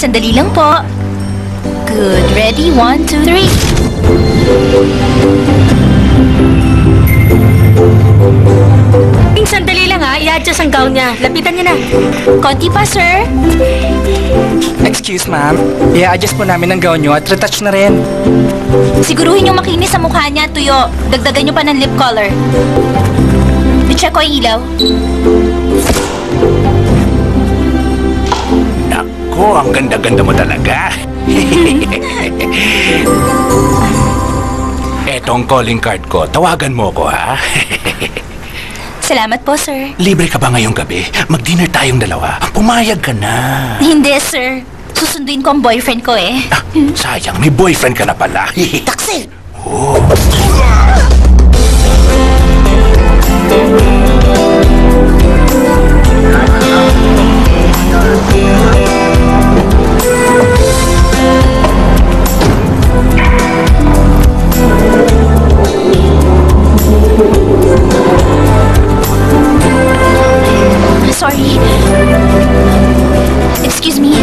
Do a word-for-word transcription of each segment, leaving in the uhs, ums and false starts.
sandali lang po. Good. Ready? One, two, three. Ping, sandali lang ha. I-adjust ang gown niya. Lapitan niya na. Konti pa, sir. Excuse, ma'am. I-adjust po namin ang gown nyo at retouch na rin. Siguruhin yung makinis sa mukha niya, tuyo. Dagdagan nyo pa ng lip color. I-check ko yung ilaw. Nako, ang ganda-ganda mo talaga. Etong calling card ko. Tawagan mo ko, ha? Salamat po, sir. Libre ka ba ngayong gabi? Mag-dinner tayong dalawa. Pumayag ka na. Hindi, sir. Susunduin ko ang boyfriend ko eh. Ah, sayang, may boyfriend ka na pala. Taxi! Oh. Sorry. Excuse me.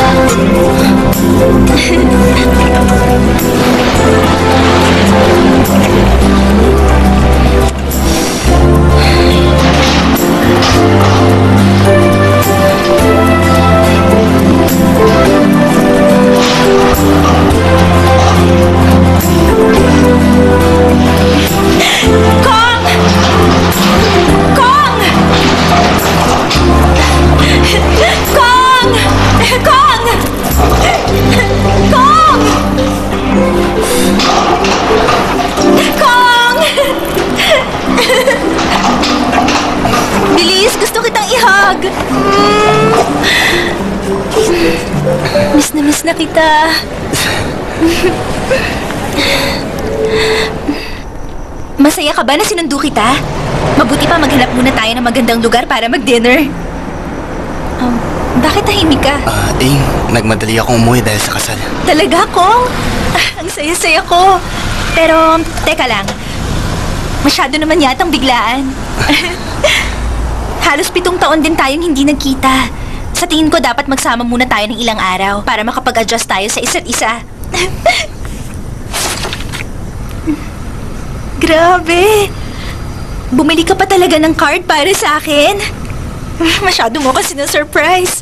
Kong! Kong! Kong! Kong! Kong! Kong! Bilis, gusto kitang i-hug. Miss na miss na kita. Masaya ka ba na sinundo kita? Mabuti pa maghanap muna tayo ng magandang lugar para mag-dinner. Um, bakit tahimik ka? Ah, uh, Ing, nagmadali akong umuwi dahil sa kasal. Talaga, Kong? Ah, ang saya-saya ko. Pero, teka lang. Masyado naman yatang biglaan. Halos pitong taon din tayong hindi nagkita. Sa tingin ko, dapat magsama muna tayo ng ilang araw para makapag-adjust tayo sa isa't isa. Grabe! Bumili ka pa talaga ng card para sa akin? Masyado mo kasi na-surprise.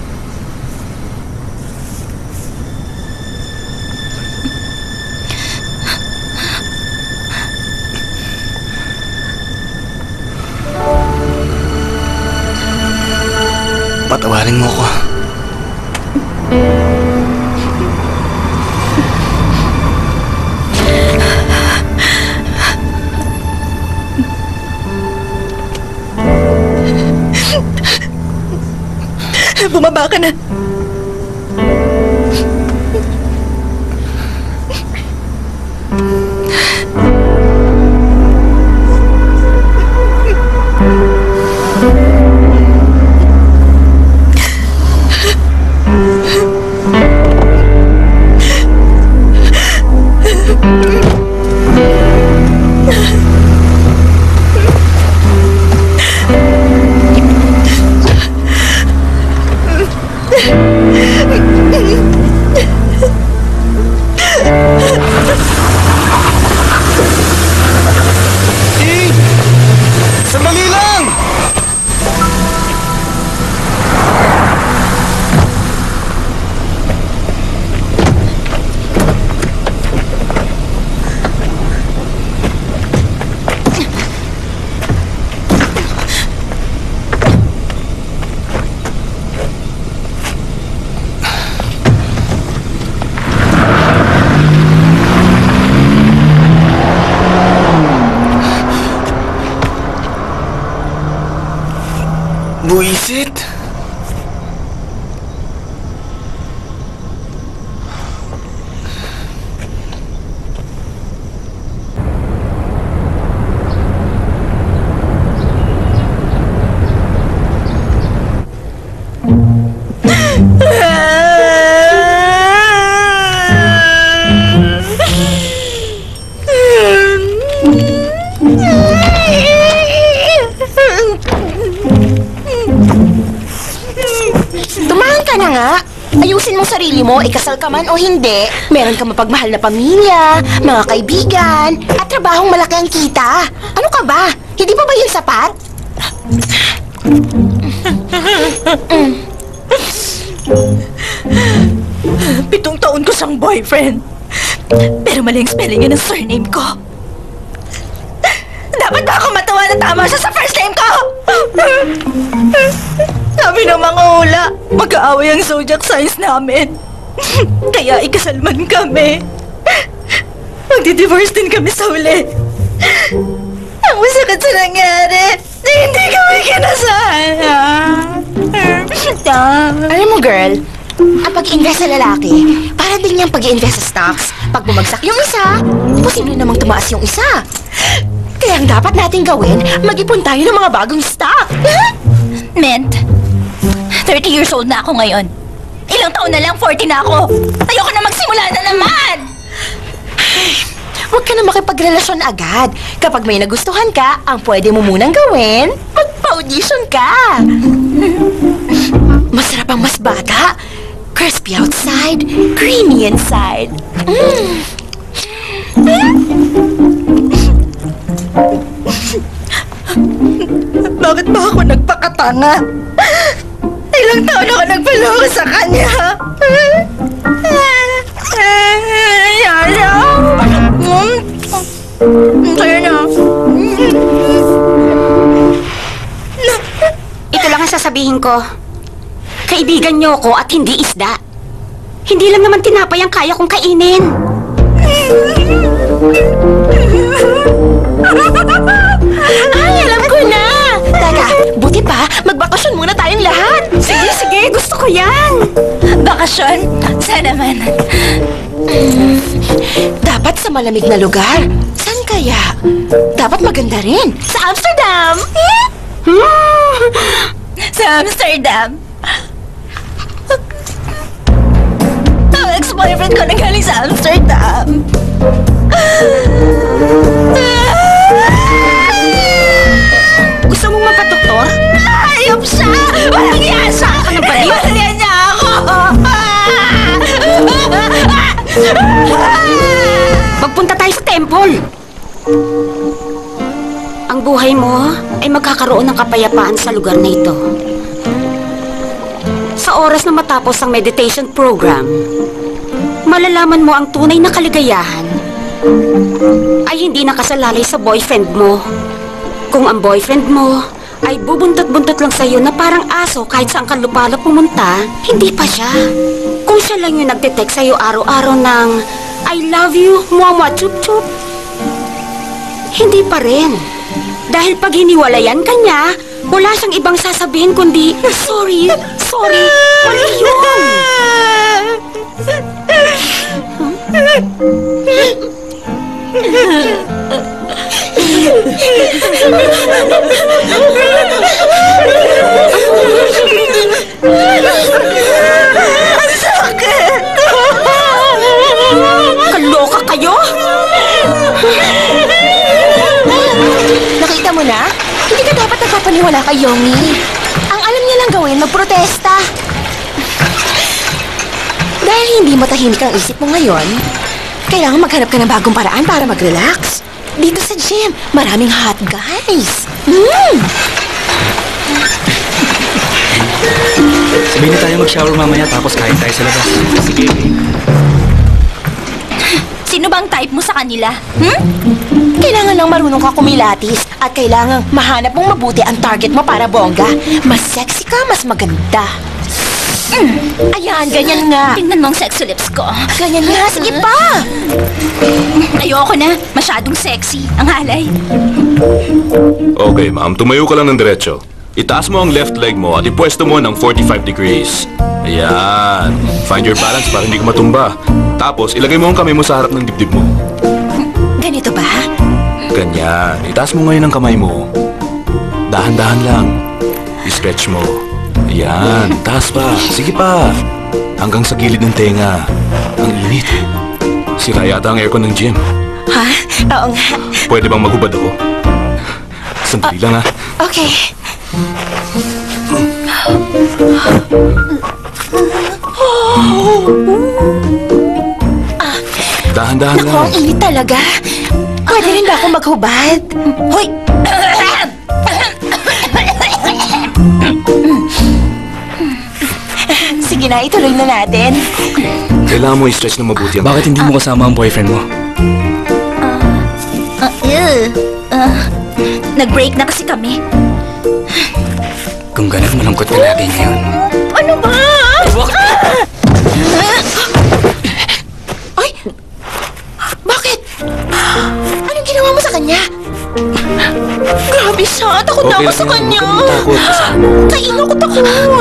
Patawarin mo ko. Bumaba ka na. Buisit! ayusin mo sarili mo, ikasal ka man o hindi, meron ka mapagmahal na pamilya, mga kaibigan, at trabahong malaki ang kita. Ano ka ba? Hindi pa ba yun sapat? Pitong taon ko siyang boyfriend. Pero mali ang spelling niya ng surname ko. Dapat ba ako matawa na tama siya sa first name ko? Sabi ng mga hula, mag-aaway ang zodiac signs namin. Kaya ikasal man kami. Magdi-divorce din kami sa huli. Ang masakit sa nangyari, na hindi kami kinasahan. Alam mo, girl, ang pag-invest sa lalaki, para din niyang pag-invest sa stocks. Pag bumagsak yung isa, posible namang tumaas yung isa. Kaya ang dapat natin gawin, mag-ipon tayo ng mga bagong stock. Ment, thirty years old na ako ngayon. Ilang taon na lang, forty na ako. Ayoko na magsimula na naman! Huwag ka na makipagrelasyon agad. Kapag may nagustuhan ka, ang pwede mo munang gawin, mag-audition ka. Masarap ang mas bata. Crispy outside, creamy inside. Mm. Bakit ba ako nagpakatanga? Ilang taon ako nagpaloko sa kanya. Yaya. Sa'yo na. Ito lang ang sasabihin ko. Kaibigan niyo ko at hindi isda. Hindi lang naman tinapay ang kaya kong kainin. Ay, alam ko na! Teka, buti pa, magbakasyon muna tayong lahat. Sige, sige, gusto ko yan. Bakasyon? Sana man. Mm, dapat sa malamig na lugar. Saan kaya? Dapat maganda rin. Sa Amsterdam! Hmm. Sa Amsterdam. Ang ex-boyfriend ko nagaling sa Amsterdam. Gusto mong mapatoktor? Ayop siya! Walang yasa! Ano ba yun? Walang niya ako! Magpunta tayo sa temple. Ang buhay mo ay magkakaroon ng kapayapaan sa lugar na ito. Sa oras na matapos ang meditation program, malalaman mo ang tunay na kaligayahan ay hindi nakasalalay sa boyfriend mo. Kung ang boyfriend mo ay bubuntot-buntot lang sa'yo na parang aso kahit saan ka lupalo pumunta, hindi pa siya. Kung siya lang yung nagte-text sa'yo araw-araw ng I love you, muamua chup-chup, hindi pa rin. Dahil pag hiniwalayan ka niya, wala siyang ibang sasabihin kundi, sorry, sorry, mali yun. Ang sakit! Kaloka kayo? Nakita mo na? Hindi ka dapat nagpapaniwala kay Yongi. Ang alam niya lang gawin, magprotesta. Dahil hindi matahimik ang isip mo ngayon, kailangan maghanap ka ng bagong paraan para mag-relax. Dito sa gym, maraming hot guys. Mm. Sabihin na tayo mag-shower mamaya tapos kain tayo sa labas. Sige. Sino bang type mo sa kanila? Hmm? Kailangan lang marunong ka kumilatis at kailangan mahanap mong mabuti ang target mo para bongga. Mas sexy ka, mas maganda. Mm. Ayan, ganyan nga. Tingnan mo ang sexy lips ko. Ganyan nga, sige pa. Ayoko na. Masyadong sexy. Ang halay. Okay, ma'am. Tumayo ka lang ng diretso. Itaas mo ang left leg mo at ipwesto mo ng forty-five degrees. Ayan. Find your balance para hindi ka matumba. Tapos, ilagay mo ang kamay mo sa harap ng dibdib mo. Ganito ba? Ganyan. Itaas mo ngayon ang kamay mo. Dahan-dahan lang. I-stretch mo. Ayan. Taas pa. Sige pa. Hanggang sa gilid ng tenga. Ang init. Sira yata ang aircon ng gym. Ha? Oo nga. Pwede bang maghubad ako? Sandali lang ha. Okay. Dahan-dahan Naku, lang. ang init talaga. Pwede rin ba ako maghubad? Hoy! Sige na, ituloy na natin. Kailangan mo i-stretch na mabuti ang... Bakit hindi mo kasama ang boyfriend mo? Ah, ew. Ah, nag-break na kasi kami. Kung ganun, malungkot ka lagi ngayon. Ano ba? Ay! Bakit? Anong ginawa mo sa kanya? Grabe siya. Takot na Okay ako lang sa yun. kanya. Huwag kang takot. Kasama mo. Kaino ko takot.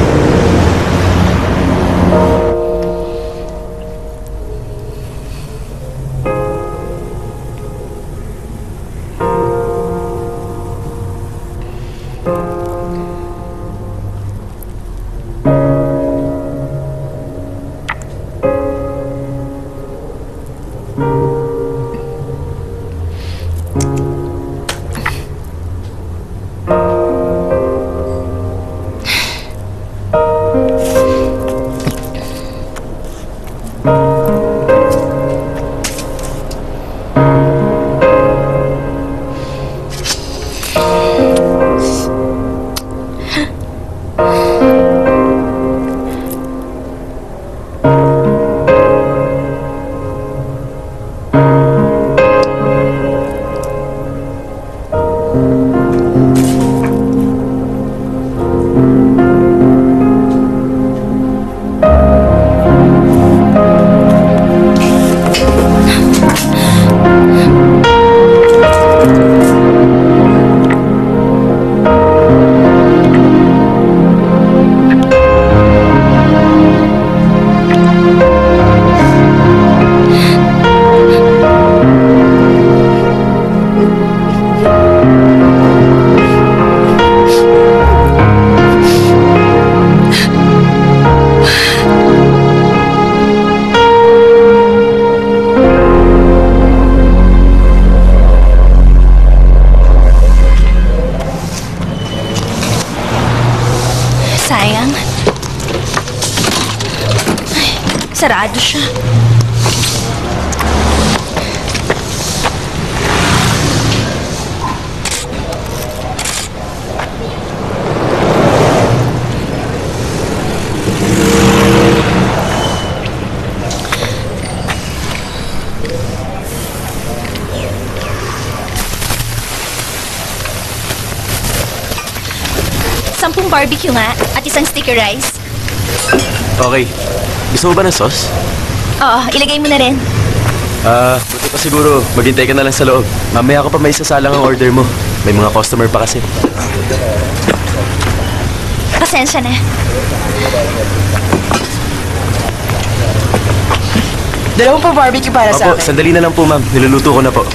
Sayang. Ay, sarado siya. Sampung barbecue nga at isang sticky rice. Okay. Gusto mo ba ng sauce? Oo, ilagay mo na rin. Ah, buti pa siguro. Maghintay ka na lang sa loob. Mamaya ko pa may isasalang ang order mo. May mga customer pa kasi. Pasensya na. Dalawang pa barbecue para sa Opo, akin. sandali na lang po, ma'am. Niluluto ko na po.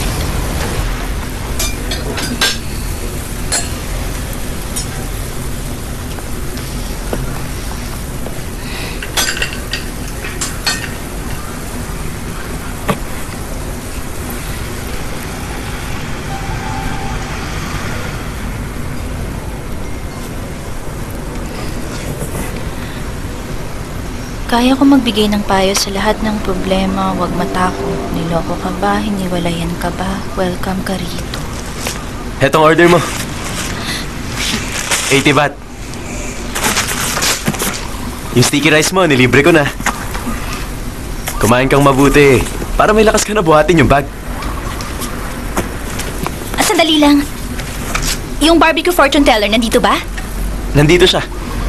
Kaya ko magbigay ng payo sa lahat ng problema. Huwag matakot. Niloko ka ba? Hiniwalayan ka ba? Welcome ka rito. Hetong order mo. eighty baht. Yung sticky rice mo, nilibre ko na. Kumain kang mabuti. Para may lakas ka na buhatin yung bag. Ah, sandali lang. Yung barbecue fortune teller, nandito ba? Nandito siya.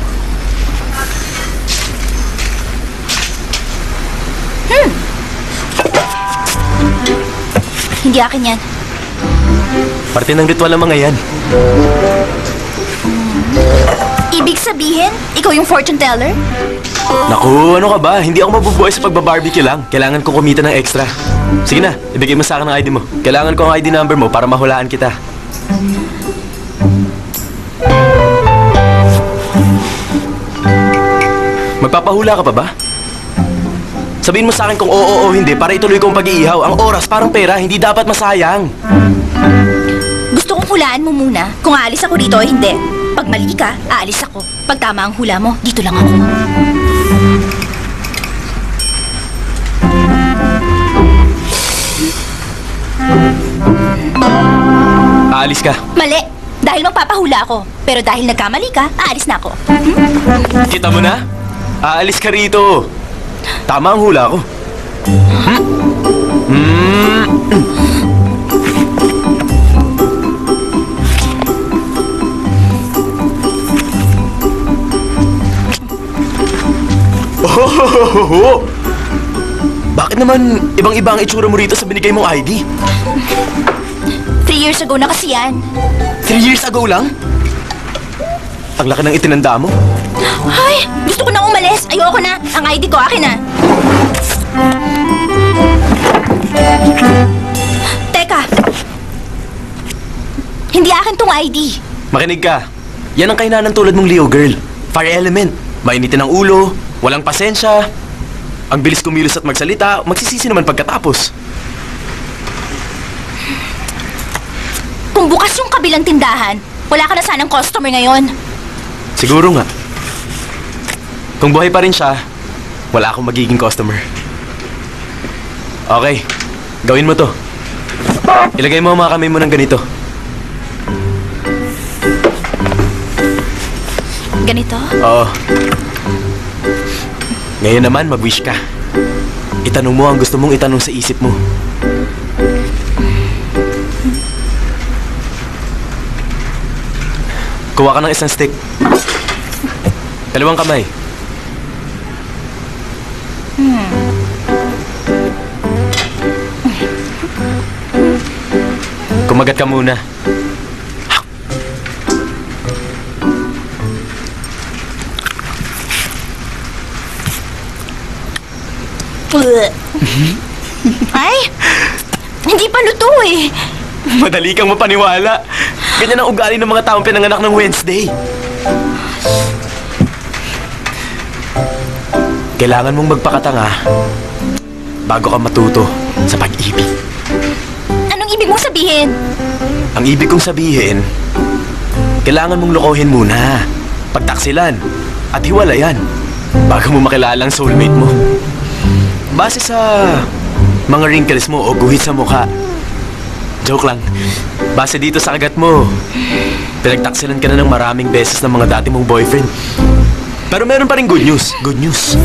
Hindi akin yan. Parte ng ritual ng mga yan. Ibig sabihin, ikaw yung fortune teller? Naku, ano ka ba? Hindi ako mabubuhay sa pagbabarbecue lang. Kailangan ko kumita ng extra. Sige na, ibigay mo sa akin ang I D mo. Kailangan ko ang I D number mo para mahulaan kita. Magpapahula ka pa ba? Sabihin mo sa akin kung oo o hindi para ituloy kong pag-iihaw. Ang oras parang pera, hindi dapat masayang. Gusto kong hulaan mo muna kung aalis ako rito o hindi. Pag mali ka, aalis ako. Pag tama ang hula mo, dito lang ako. Aalis ka. Mali. Dahil magpapahula ako. Pero dahil nagkamali ka, aalis na ako. Kita mo na? Aalis ka rito. Tama ang hula ko. Hmm? Hmm. Oh! Bakit naman ibang-iba ang itsura mo rito sa binigay mong I D? Three years ago na kasi yan. Three years ago lang? Ang laki ng itinanda mo. Ay, gusto ko na umalis. Ayoko na. Ang I D ko, akin na. Teka. Hindi akin tong I D. Makinig ka. Yan ang kainanan tulad mong Leo girl. Fire element. Mainitin ang ulo, walang pasensya. Ang bilis kumilos at magsalita, magsisisi naman pagkatapos. Kung bukas yung kabilang tindahan, wala ka na sanang customer ngayon. Siguro nga. Kung buhay pa rin siya, wala akong magiging customer. Okay, gawin mo to. Ilagay mo ang mga kamay mo ng ganito. Ganito? Oo. Ngayon naman, mag-wish ka. Itanong mo ang gusto mong itanong sa isip mo. Kuha ka ng isang stick. Dalawang kamay. Hmm. Kumagat ka muna. Ay, hindi pa luto eh. Madali kang mapaniwala. Ganyan ang ugali ng mga taong pinanganak ng Wednesday. Kailangan mong magpakatanga bago ka matuto sa pag-ibig. Anong ibig mong sabihin? Ang ibig kong sabihin, kailangan mong lokohin muna, pagtaksilan, at hiwalayan bago mo makilala ang soulmate mo. Base sa mga wrinkles mo o guhit sa mukha. Joke lang. Base dito sa kagat mo, pinagtaksilan ka na ng maraming beses ng mga dati mong boyfriend. Pero meron pa rin good news. Good news.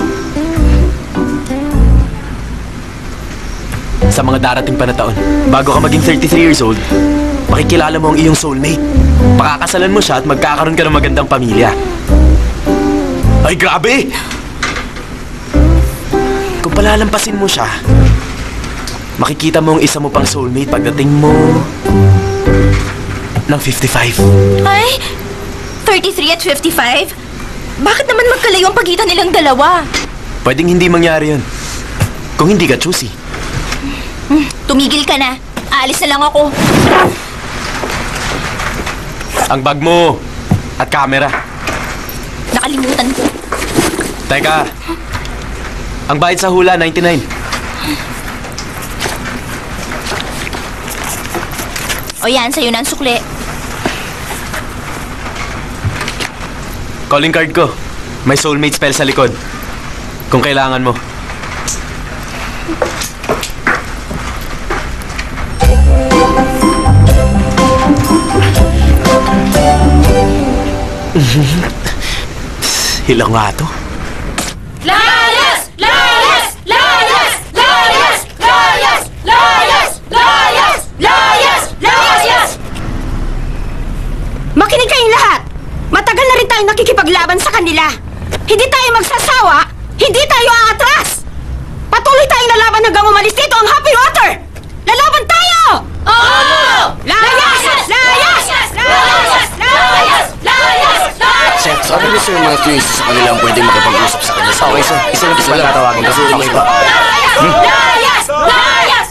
Sa mga darating pa na taon, bago ka maging thirty-three years old, makikilala mo ang iyong soulmate. Pakakasalan mo siya at magkakaroon ka ng magandang pamilya. Ay, grabe! Kung palalampasin mo siya, makikita mo ang isa mo pang soulmate pagdating mo ng fifty-five. Ay, thirty-three at fifty-five? Bakit naman magkalayo ang pagitan nilang dalawa? Pwedeng hindi mangyari yun kung hindi ka choosy. Hmm, tumigil ka na. Aalis na lang ako. Ang bag mo at camera. Nakalimutan ko. Teka, ang bayad sa hula, ninety-nine. O yan, sa'yo na ang sukli. Calling card ko. May soulmate spell sa likod. Kung kailangan mo. Hilang nga to. Layas! Layas! Layas! Layas! Layas! Layas! Layas! Layas! Layas! Makinig kayong lahat! Matagal na rin tayong nakikipaglaban sa kanila. Hindi tayo magsasawa, hindi tayo aatras! Patuloy tayong lalaban hanggang umalis dito ang Happy Water! Lalaban tayo! Oo! Layas! Layas! Layas! Layas! Layas! Sir, sabi ni Sir Matthew isa sa kanila ang pwedeng makipag-usap sa kanya. Okay, sir. Isa lang isa lang tatawagin kasi yung iba. Layas! Layas!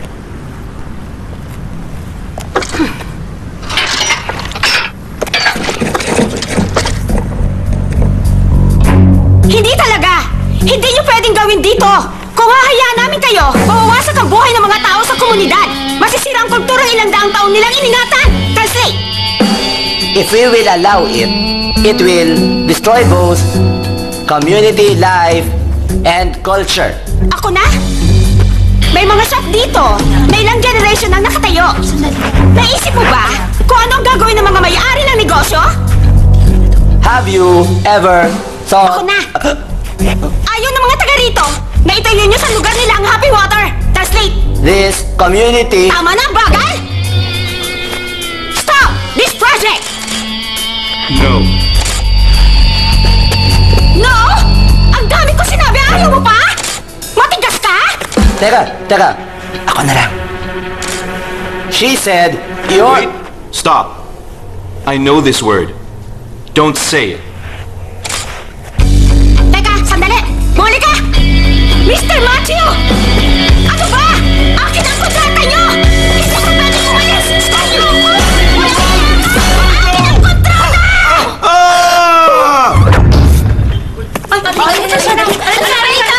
Hindi talaga! Hindi niyo pwedeng gawin dito! Kung hahayaan namin kayo, mawawasak ang buhay ng mga tao sa komunidad. Masisira ang kulturang ilang daang taon nilang iningatan. Translate! If we will allow it, it will destroy both community life, and culture. Ako na? May mga shop dito na ilang generation ang nakatayo. Naisip mo ba kung anong gagawin ng mga may-ari ng negosyo? Have you ever thought... Ako na! Ayaw ng mga taga rito na itayo nyo sa lugar nila ang Happy Water. Translate! This community... Tama na, bagal! Stop this project! No. No? Ang dami ko sinabi, ayaw mo pa? Matigas ka? Teka, teka. Ako na lang. She said, you're... Wait. Stop. I know this word. Don't say it. Teka, sandali! Muli ka! Mister Matthew! Ano ba? Akin ang kontrata nyo! Hindi ko pwede umalis! Ayoko! Akin ang kontrata! Ay, ano na siya na? Ano na rita?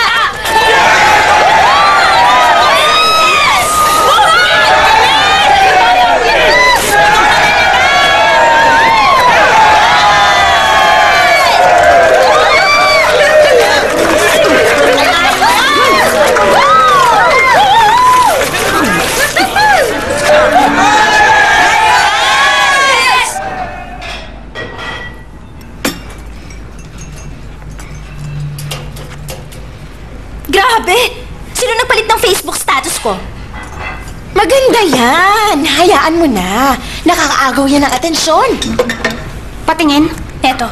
Grabe! Sino nagpalit ng Facebook status ko? Maganda yan. Hayaan mo na. Nakakaagaw yan ng atensyon. Patingin. Eto.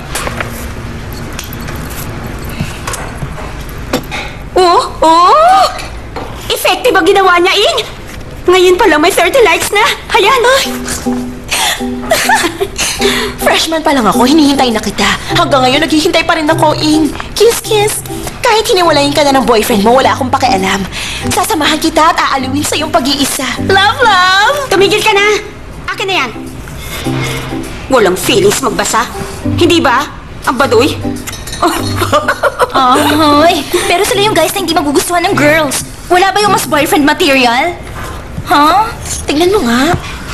Oh, oh! Effective ang ginawa niya, Ing! Ngayon pa lang may thirty likes na. Hayan, ay! Freshman pa lang ako, hinihintay na kita. Hanggang ngayon, naghihintay pa rin ako, Ing. Kiss, kiss. Kahit hiniwalayin ka na ng boyfriend mo, wala akong pakialam. Sasamahan kita at aaluin sa iyong pag-iisa. Love, love! Tumigil ka na! Akin na yan. Walang feelings magbasa. Hindi ba? Ang baduy? Ahoy! Pero sila yung guys na hindi magugustuhan ng girls. Wala ba yung mas boyfriend material? Huh? Tingnan mo nga.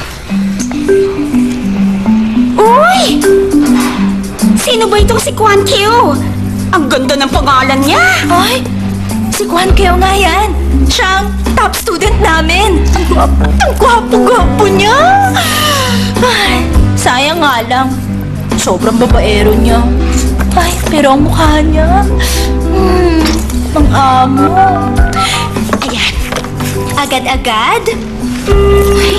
Uy! Sino ba itong si Kwan Q? Ang ganda ng pangalan niya! Ay! Si Kwan Keo nga yan! Siya ang top student namin! Ang gwapo, ang gwapo-gwapo niya! Ay, sayang nga lang. Sobrang babaero niya. Ay, pero ang mukha niya... Hmm, ang amo. Ayan. Agad-agad? Ay.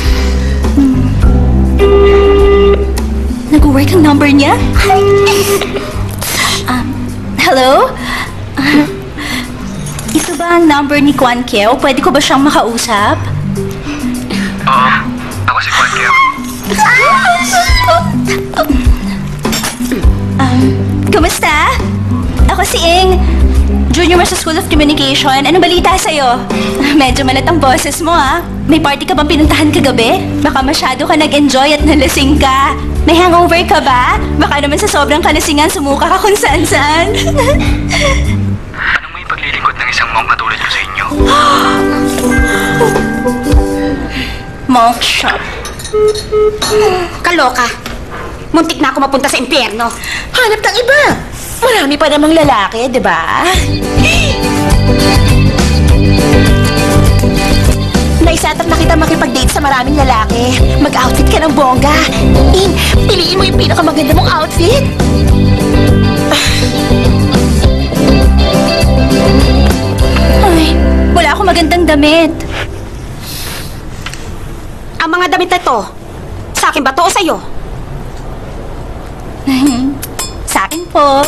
Nag-work ang number niya? um, hello? Uh, ito ba ang number ni Kwan Keo? Pwede ko ba siyang makausap? Oo, ako si Kwan Keo. Um, kumusta? Ako si Ing. Junior mo sa School of Communication. Anong balita sa'yo? Medyo malat ang boses mo, ah. May party ka bang pinuntahan kagabi? Baka masyado ka nag-enjoy at nalasing ka. May hangover ka ba? Baka naman sa sobrang kalasingan sumuka ka kung saan-saan. Anong may paglilingkod ng isang monk katulad ko sa inyo? Monk shop. Kaloka. Muntik na ako mapunta sa impyerno. Hanap ng iba. Marami pa namang lalaki, di ba? Naisatap na kita makipag-date sa maraming lalaki. Mag-outfit ka ng bongga. Ing, piliin mo yung pinakamaganda mong outfit. Ay, wala akong magandang damit. Ang mga damit na to, sa akin ba to o sa'yo? Sa akin po.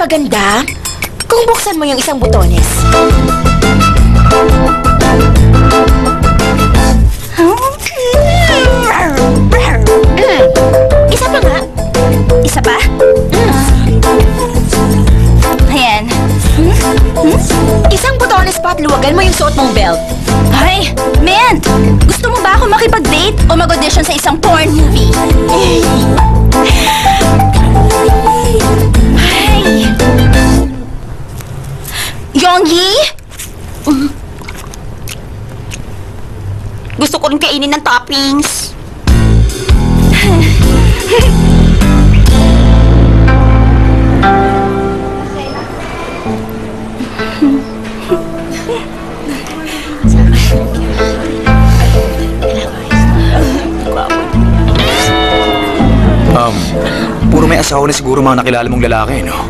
maganda kung buksan mo yung isang butones. Mm. Isa pa nga. Isa pa? Ayan. Hmm? Hmm? Isang butones pa at luwagan mo yung suot mong belt. Ay, Mint! Gusto mo ba ako makipag-date o mag-audition sa isang porn movie? Ay! Yongyi? Gusto ko rin kainin ng toppings. Um, puro may asawa na siguro mga nakilala mong lalaki, no?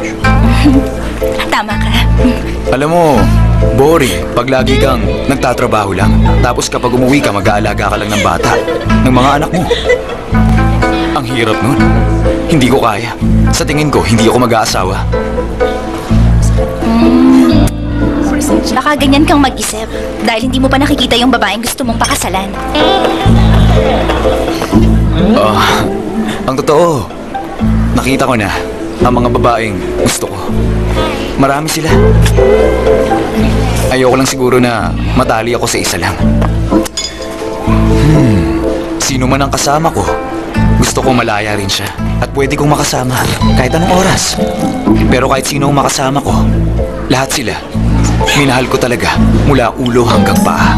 Tama ka. Alam mo, boring pag lagi kang nagtatrabaho lang. Tapos kapag umuwi ka, mag-aalaga ka lang ng bata, ng mga anak mo. Ang hirap nun. Hindi ko kaya. Sa tingin ko, hindi ako mag-aasawa. Mm. Baka ganyan kang mag-isip dahil hindi mo pa nakikita yung babaeng gusto mong pakasalan. Oh, ang totoo, nakita ko na ang mga babaeng gusto ko. Marami sila. Ayoko lang siguro na matali ako sa isa lang. Hmm, sino man ang kasama ko, gusto ko malaya rin siya. At pwede kong makasama kahit anong oras. Pero kahit sino ang makasama ko, lahat sila, minahal ko talaga mula ulo hanggang paa.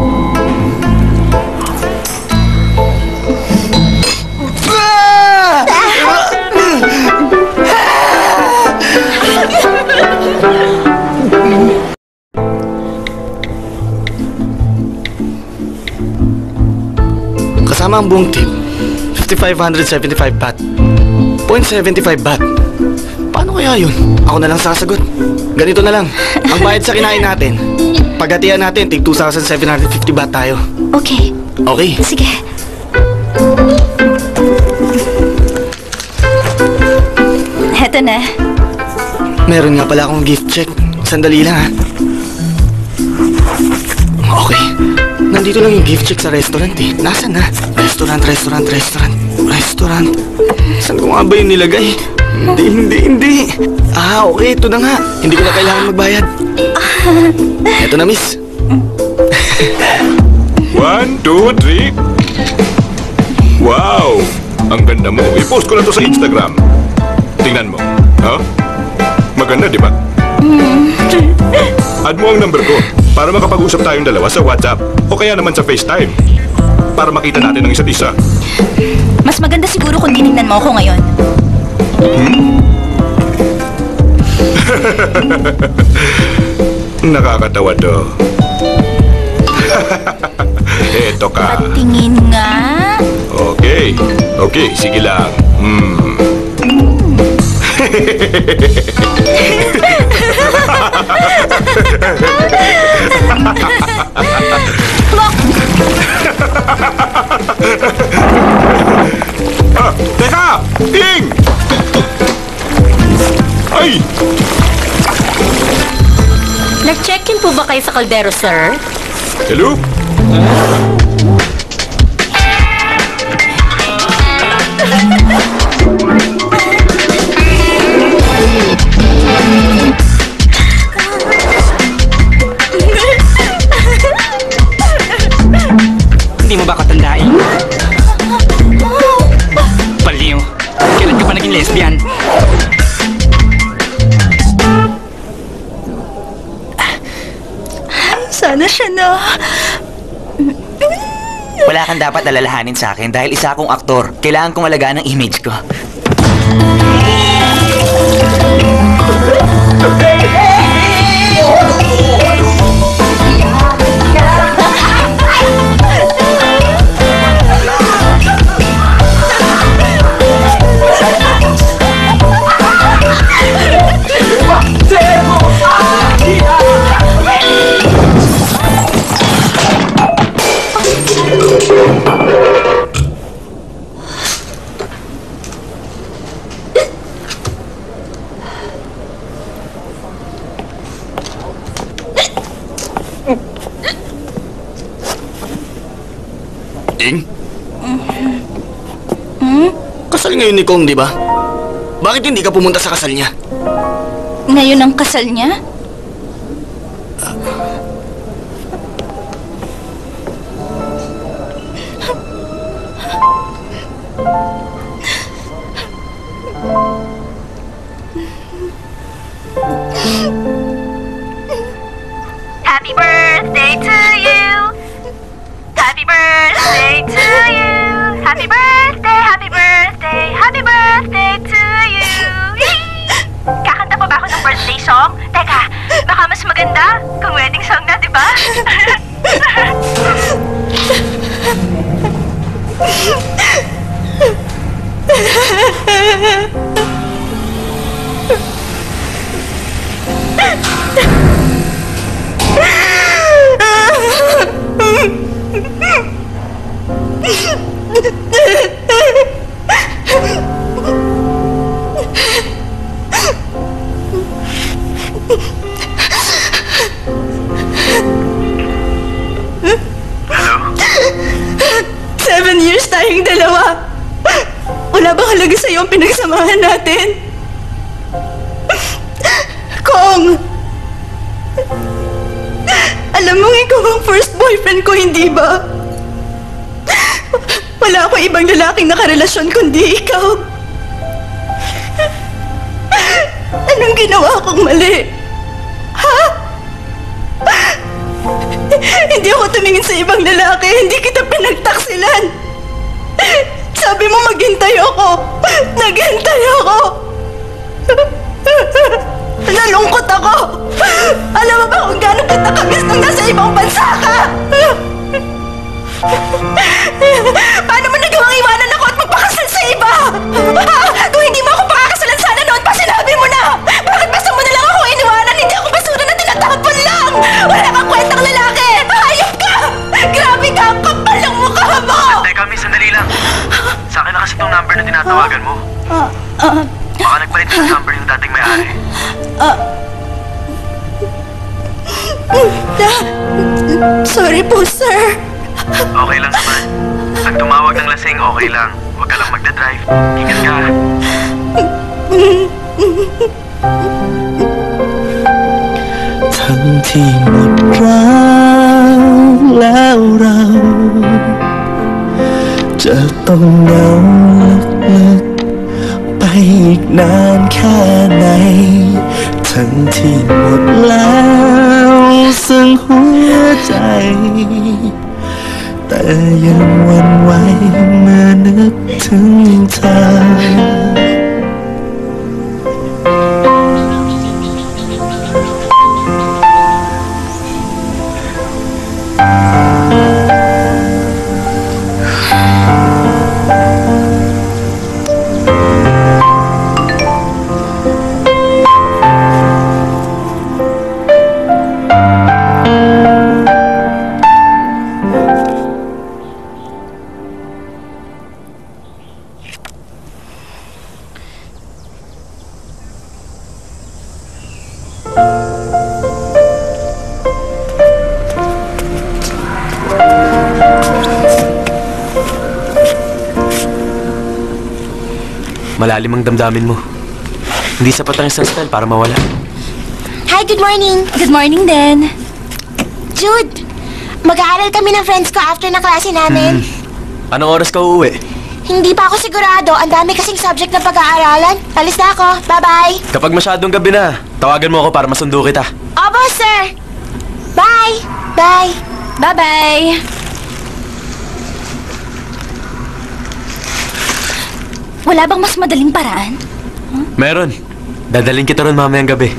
Kasama ang buong team, fifty-five seventy-five baht. zero point seven five baht. Paano kaya yun? Ako na lang sasagot. Ganito na lang. Ang bayad sa kinain natin, paghatian natin, tig two thousand seven hundred fifty baht tayo. Okay. Okay. Sige. Heto na. Meron nga pala akong gift check. Sandali lang, ha? Okay. Nandito lang yung gift check sa restaurant, eh. Nasaan na? Restaurant, restaurant, restaurant. Restaurant. Saan ko nga ba yung nilagay? Hindi, hindi, hindi. Ah, okay. Ito na nga. Hindi ko na kailangan magbayad. Ito na, miss. One, two, three. Wow! Ang ganda mo. I-post ko na to sa Instagram. Tingnan mo. Ha? Maganda, di ba? Add mo ang number ko para makapag-usap tayong dalawa sa WhatsApp o kaya naman sa FaceTime para makita natin ang isa't isa. Mas maganda siguro kung tinignan mo ako ngayon. Hmm? Nakakatawa to. Eto ka. Patingin nga. Okay. Okay, sige lang. Hmm. Ah, teka! Ting! Ay! Nag-check-in po ba kayo sa kaldero, sir? Hello? Hindi mo ba katandain? Baliw. Kailan ka pa naging lesbian? Sana siya na. Wala kang dapat alalahanin sa akin dahil isa akong aktor. Kailangan kong alagaan ang image ko. Ing? Hmm? Kasal ngayon ni Kong, di ba? Bakit hindi ka pumunta sa kasal niya? Ngayon ang kasal niya? Happy birthday to you. Happy birthday to you. Happy birthday, happy birthday, happy birthday to you. Kakanta pa ba ako ng birthday song? Teka, baka mas maganda kung wedding song na, di ba? Seven years tayong dalawa. Wala bang halaga sa'yo ang pinagsamahan natin? Kong! Alam mong ikaw ang first boyfriend ko, hindi ba? Wala akong ibang lalaking nakarelasyon kundi ikaw. Anong ginawa kong mali? Ha? Hindi ako tumingin sa ibang lalaki. Hindi kita pinagtaksilan. Sabi mo maghintay ako. Naghintay ako. Nalungkot ako. Alam mo ba kung gaano kita kamis nung nasa ibang bansa ka? Paano mo nagawang iwanan ako at magpakasal sa iba? Ha? Kung hindi mo ako pakakasalan sana noon pa sinabi mo na. Bakit basta mo na lang ako iniwanan? Hindi ako basura na tinatapon lang. Wala kang kwentang lalaki. Hayop ka! Grabe ka! Ang kapal ng mukha mo! Teka, miss, sandali lang. Sa akin na kasi itong number na tinatawagan mo. Ah, ah, Baka nagpalit ng number yung dating may-ari. ah. Sorry po, sir. Okay lang naman. Pag tumawag ng lasing, okay lang. Huwag ka lang magdadrive. Ingat ka. ทั้งที่หมดรักแล้วเราจะต้องเหงาลึกๆไปอีกนานแค่ไหนทั้งที่หมดแล้วซึ่งหัวใจแต่ยังหวั่นไหวเมื่อนึกถึงเธอ Malalim ang damdamin mo. Hindi sapat ang isang style para mawala. Hi, good morning. Good morning din. Jude, mag-aaral kami ng friends ko after na klase namin. Hmm. Anong oras ka uuwi? Hindi pa ako sigurado. Ang dami kasing subject na pag-aaralan. Alis na ako. Bye-bye. Kapag masyadong gabi na, tawagan mo ako para masundo kita. Opo, sir. Bye. Bye. Bye-bye. Wala bang mas madaling paraan? Huh? Meron. Dadaling kita ron mamayang gabi.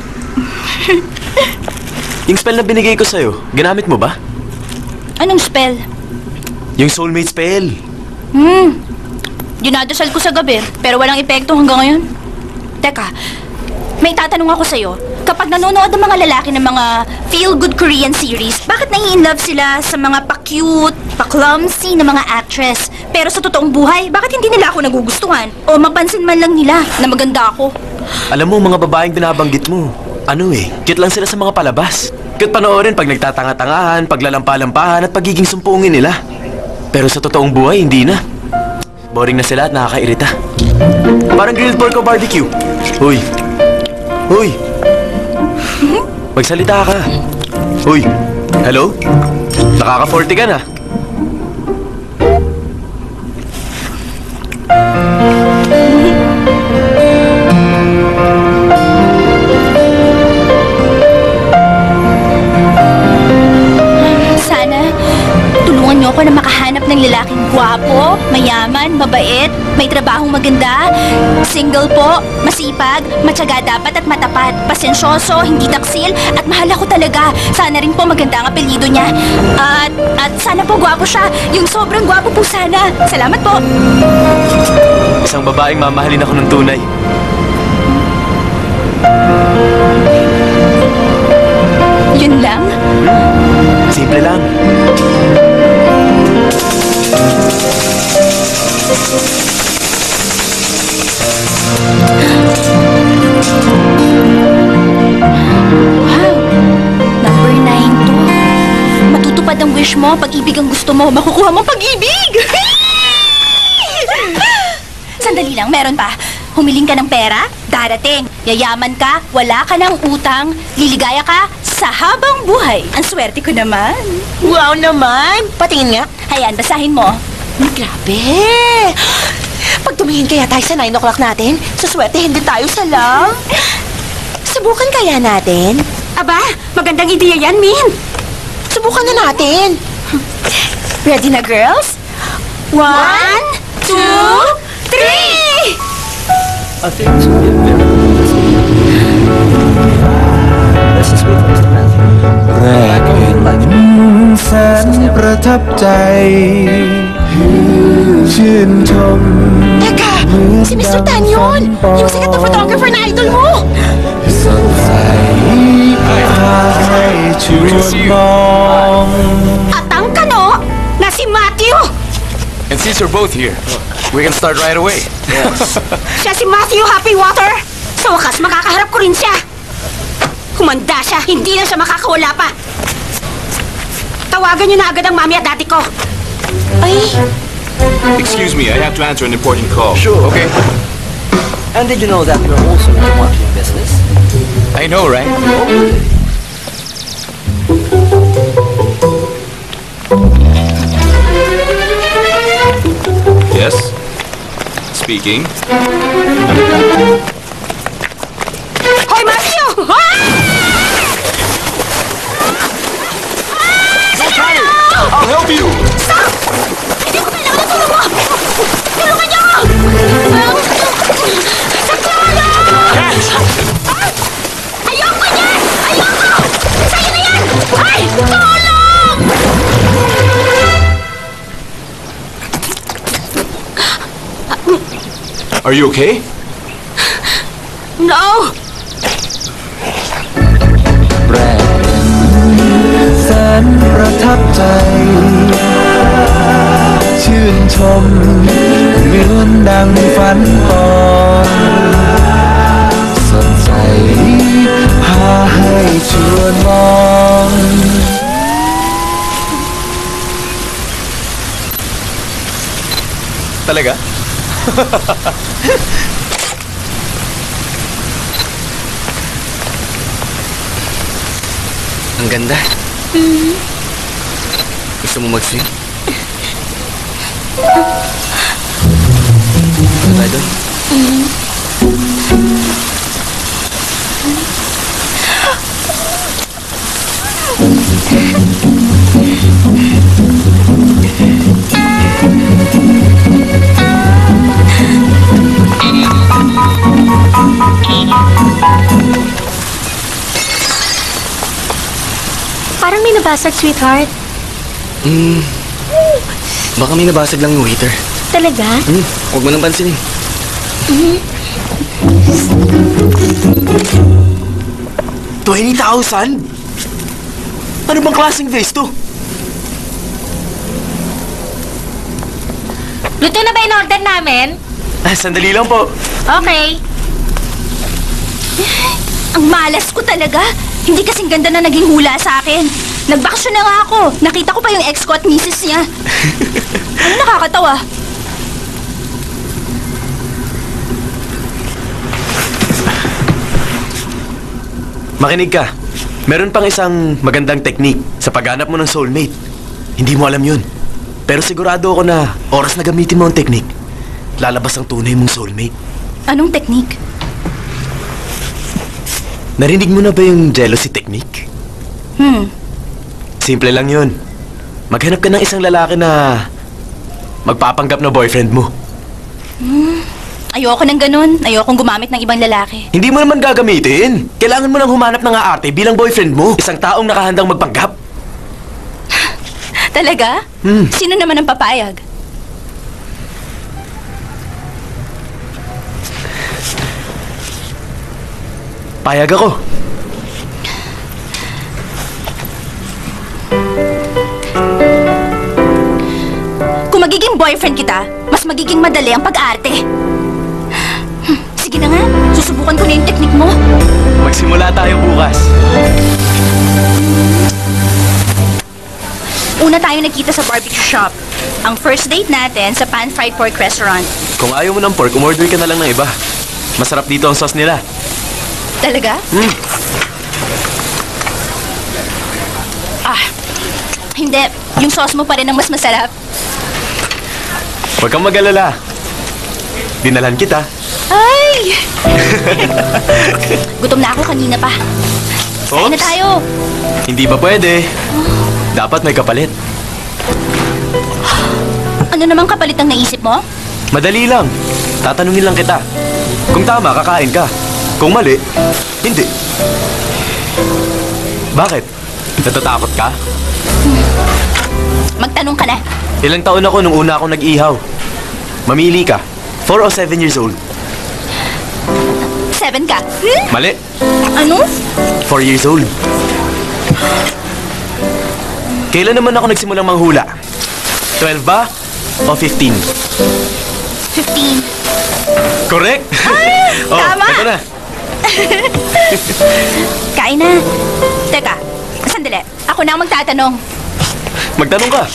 Yung spell na binigay ko sa'yo, ginamit mo ba? Anong spell? Yung soulmate spell. Hmm. Dinadasal ko sa gabi, pero walang epekto hanggang ngayon. Teka, may tatanong ako sa'yo. Kapag nanonood ng mga lalaki ng mga feel-good Korean series, bakit nai-inlove sila sa mga pa-cute, pa-clumsy na mga actress? Pero sa totoong buhay, bakit hindi nila ako nagugustuhan? O mapansin man lang nila na maganda ako? Alam mo, mga babaeng binabanggit mo, ano eh, cute lang sila sa mga palabas. Cute panoorin pag nagtatanga-tangahan, paglalampalampahan at pagiging sumpungin nila. Pero sa totoong buhay, hindi na. Boring na sila at nakakairita. Parang grilled pork o barbecue. Uy. Uy. Magsalita ka. Uy. Hello? Nakaka-forty ka na. Tulungan niyo ako na makahanap ng lalaking gwapo, mayaman, mabait, may trabahong maganda, single po, masipag, matyaga dapat at matapat, pasensyoso, hindi taksil, at mahal ako talaga. Sana rin po maganda ang apelyido niya. At, at sana po gwapo siya, yung sobrang gwapo po sana. Salamat po. Isang babaeng mamahalin ako ng tunay. Yun lang? Simple lang. Wow! Number nine to. Matutupad ang wish mo, pag-ibig ang gusto mo, makukuha mo pag-ibig! Sandali lang, meron pa. Humiling ka ng pera, darating. Yayaman ka, wala ka ng utang, liligaya ka sa habang buhay. Ang swerte ko naman. Wow naman! Patingin nga. Ayan, basahin mo. Grabe! Pag tumingin kaya tayo sa nine o'clock natin, sa swerte hindi tayo salang. Subukan kaya natin? Aba, magandang ideya yan, Min. Subukan na natin. Ready na, girls? One, two, three! I think this will be a very Let's just wait for Mister Matthew. แรกเห็นแสนประทับใจชื่นชม Teka, si Mister Tan yun! Yung sikat na photographer na idol mo! สดใสพาให้ชวนมอง At ang kano na si Matthew. And since you're both here, we can start right away. Siya si Matthew Happywater. Sa wakas, makakaharap ko rin siya. Humanda siya, hindi na siya makakawala pa. Tawagan niyo na agad ang mami at daddy ko. Ay! Excuse me, I have to answer an important call. Sure. Okay? And did you know that you're also in the marketing business? I know, right? Yes? Speaking. Hoy, Matthew! I'll help you! Stop! Hindi ko kailangan ng tulong mo! Tulungan niyo ako! Catch! Ayoko niyan! Ayoko! Sa'yo na yan! Ay! Tulong! Are you okay? No! แรกแสนประทับใจชื่นชมเหมือนดังฝันก่อนสดใสพาให้ชวนมอง Talaga? Ang ganda. Gusto mo mag-sing? Ano tayo doon? Parang may nabasag, sweetheart. Hmm. Baka may nabasag lang yung waiter. Talaga? Hmm. Huwag mo nang pansinin. twenty thousand? Ano bang klaseng vase to? Luto na ba in-order namin? Ah, sandali lang po. Okay. Ang malas ko talaga. Hindi kasing ganda na naging hula sa akin. Nagbakasyon na nga ako. Nakita ko pa yung ex ko at misis niya. nakakatawa. Makinig ka. Meron pang isang magandang technique sa paghanap mo ng soulmate. Hindi mo alam yun. Pero sigurado ako na oras na gamitin mo ang technique, lalabas ang tunay mong soulmate. Anong technique? Narinig mo na ba yung jealousy technique? Hmm. Simple lang yun. Maghanap ka ng isang lalaki na magpapanggap na boyfriend mo. Hmm. Ayoko ng ganun. Ayokong gumamit ng ibang lalaki. Hindi mo naman gagamitin. Kailangan mo nang humanap ng aarte bilang boyfriend mo. Isang taong nakahandang magpanggap. Talaga? Hmm. Sino naman ang papayag? Payag ako. Kung magiging boyfriend kita, mas magiging madali ang pag-arte. Hmm, Sige na nga, susubukan ko na yung technique mo. Magsimula tayo bukas. Una tayo nagkita sa barbecue shop. Ang first date natin sa pan-fried pork restaurant. Kung ayaw mo ng pork, umorder ka na lang ng iba. Masarap dito ang sauce nila. Talaga? Hmm. Ah, hindi. Yung sauce mo pa rin ang mas masarap. Huwag kang mag-alala. Dinalan kita. Ay! Gutom na ako kanina pa. Kain na Oops. tayo. Hindi ba pwede? Dapat may kapalit. Ano namang kapalit ang naisip mo? Madali lang. Tatanungin lang kita. Kung tama, kakain ka. Kung mali, hindi. Bakit? Natatakot ka? Magtanong ka na. Ilang taon ako nung una akong nag-ihaw. Mamili ka. Four o seven years old. Seven ka. Hmm? Mali. Ano? Four years old. Kailan naman ako nagsimulang manghula? Twelve ba? O fifteen? Fifteen. Correct? Ah, oh, tama. Ito na. Kain na. Teka, sandali. Ako na ang magtatanong. Magtanong ka.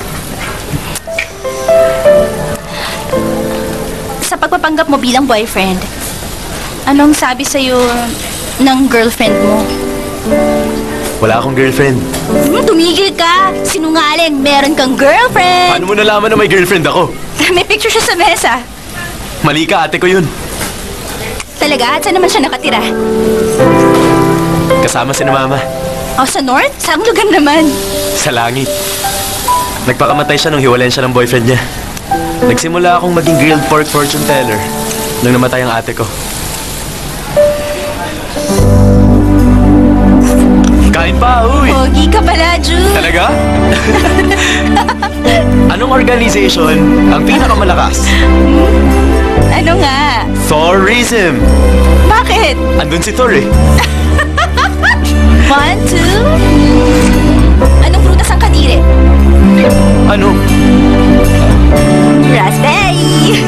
Sa pagpapanggap mo bilang boyfriend, anong sabi sa'yo ng girlfriend mo? Wala akong girlfriend. Hmm, tumigil ka! Sinungaling, meron kang girlfriend! Paano mo nalaman na may girlfriend ako? May picture siya sa mesa. Mali ka, ate ko yun. Talaga? At saan naman siya nakatira? Kasama si na mama. O, sa north? Saang lugar naman? Sa langit. Nagpakamatay siya nung hiwalayan siya ng boyfriend niya. Nagsimula akong maging grilled pork fortune teller nung namatay ang ate ko. Kain pa, uy! Pogi ka pala, Jude. Talaga? Anong organization ang pinakamalakas? Ano nga? Thorism! Bakit? Andun si Thor eh. One, two... Anong prutas ang kadiri? Ano? Raspberry!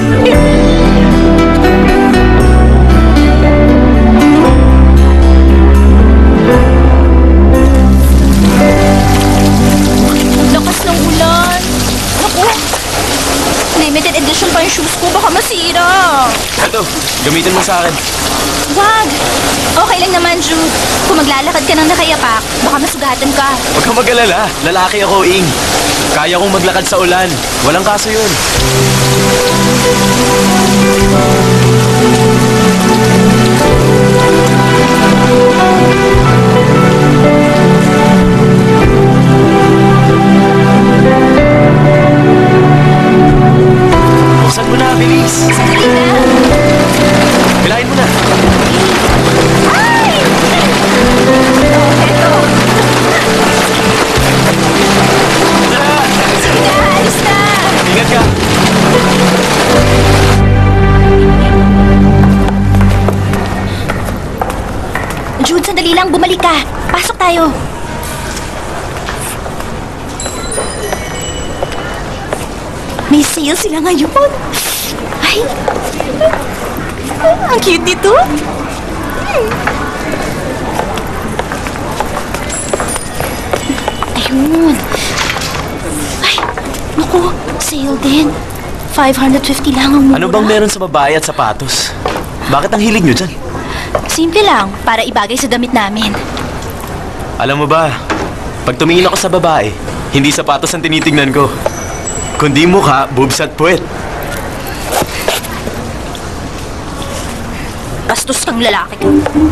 Lakas ng ulan. Naku, limited edition pa yung shoes ko. Baka masira. Ito, gamitin mo sa akin. Wag! Okay lang naman, Jude. Kung maglalakad ka ng nakayapak, baka masugatan ka. Huwag kang mag-alala. Lalaki ako, Ing. Kaya kong maglakad sa ulan. Walang kaso yun. Buksan mo na, bilis. Sandali na. Bilahin mo na. Ay! Oh, eto. Sige na, alis na. Ingat ka. Jude, sandali lang. Bumalik ka. Pasok tayo. May sale sila ngayon. Ay! Ang cute nito. Ayun. Ay! Naku, sale din. five hundred fifty lang ang mura. Ano bang meron sa babae at sapatos? Bakit ang hilig nyo dyan? Simple lang, para ibagay sa damit namin. Alam mo ba, pag tumingin ako sa babae, hindi sapatos ang tinitingnan ko, kundi mukha, boobs at puwet. Bastos kang lalaki ka.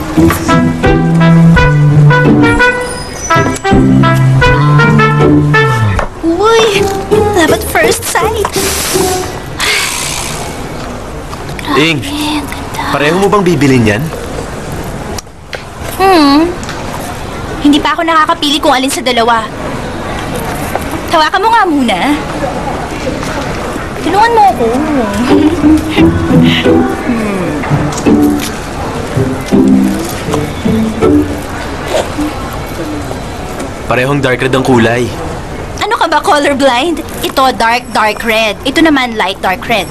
Uy, love at first sight. Ing, pareho mo bang bibilin yan? Hmm. Hindi pa ako nakakapili kung alin sa dalawa. Hawakan mo nga muna. Tulungan mo ako. hmm. Parehong dark red ang kulay. Ano ka ba, colorblind? Ito, dark, dark red. Ito naman, light, dark red.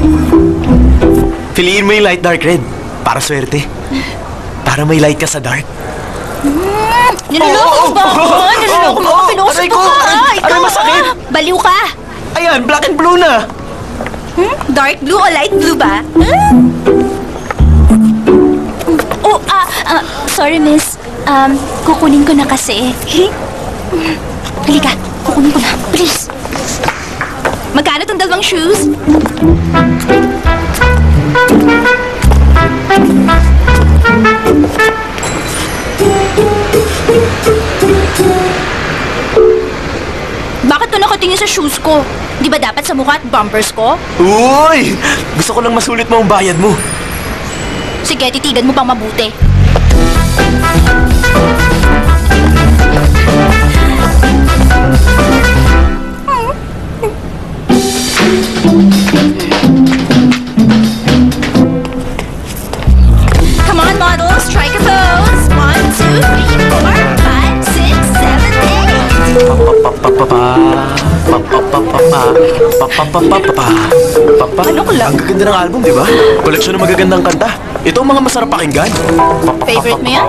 Piliin mo yung light dark red. Para swerte. Para may light ka sa dark. Hmm, niloloko mo ba ako? Niloloko mo ako? Pinukusap ko ka! Aray, Ikaw masakit! ah! Baliw ka! Ayan, black and blue na! Hmm? Dark blue o light blue ba? Hmm? Oh, ah, ah, sorry miss. Um, kukunin ko na kasi. Halika, kukunin ko na. Please. Magkano tong dalawang shoes? Bakit to nakatingin sa shoes ko? Di ba dapat sa mukha at bumpers ko? Uy! Gusto ko lang masulit mo ang bayad mo. Sige, titigan mo pang mabuti. Come on, models, strike a pose. One, two, three, four, five, six, seven, eight. Ano ko lang? Ang gaganda ng album, di ba? Koleksyon ng magagandang kanta. Ito ang mga masarap pakinggan. Favorite mo yan?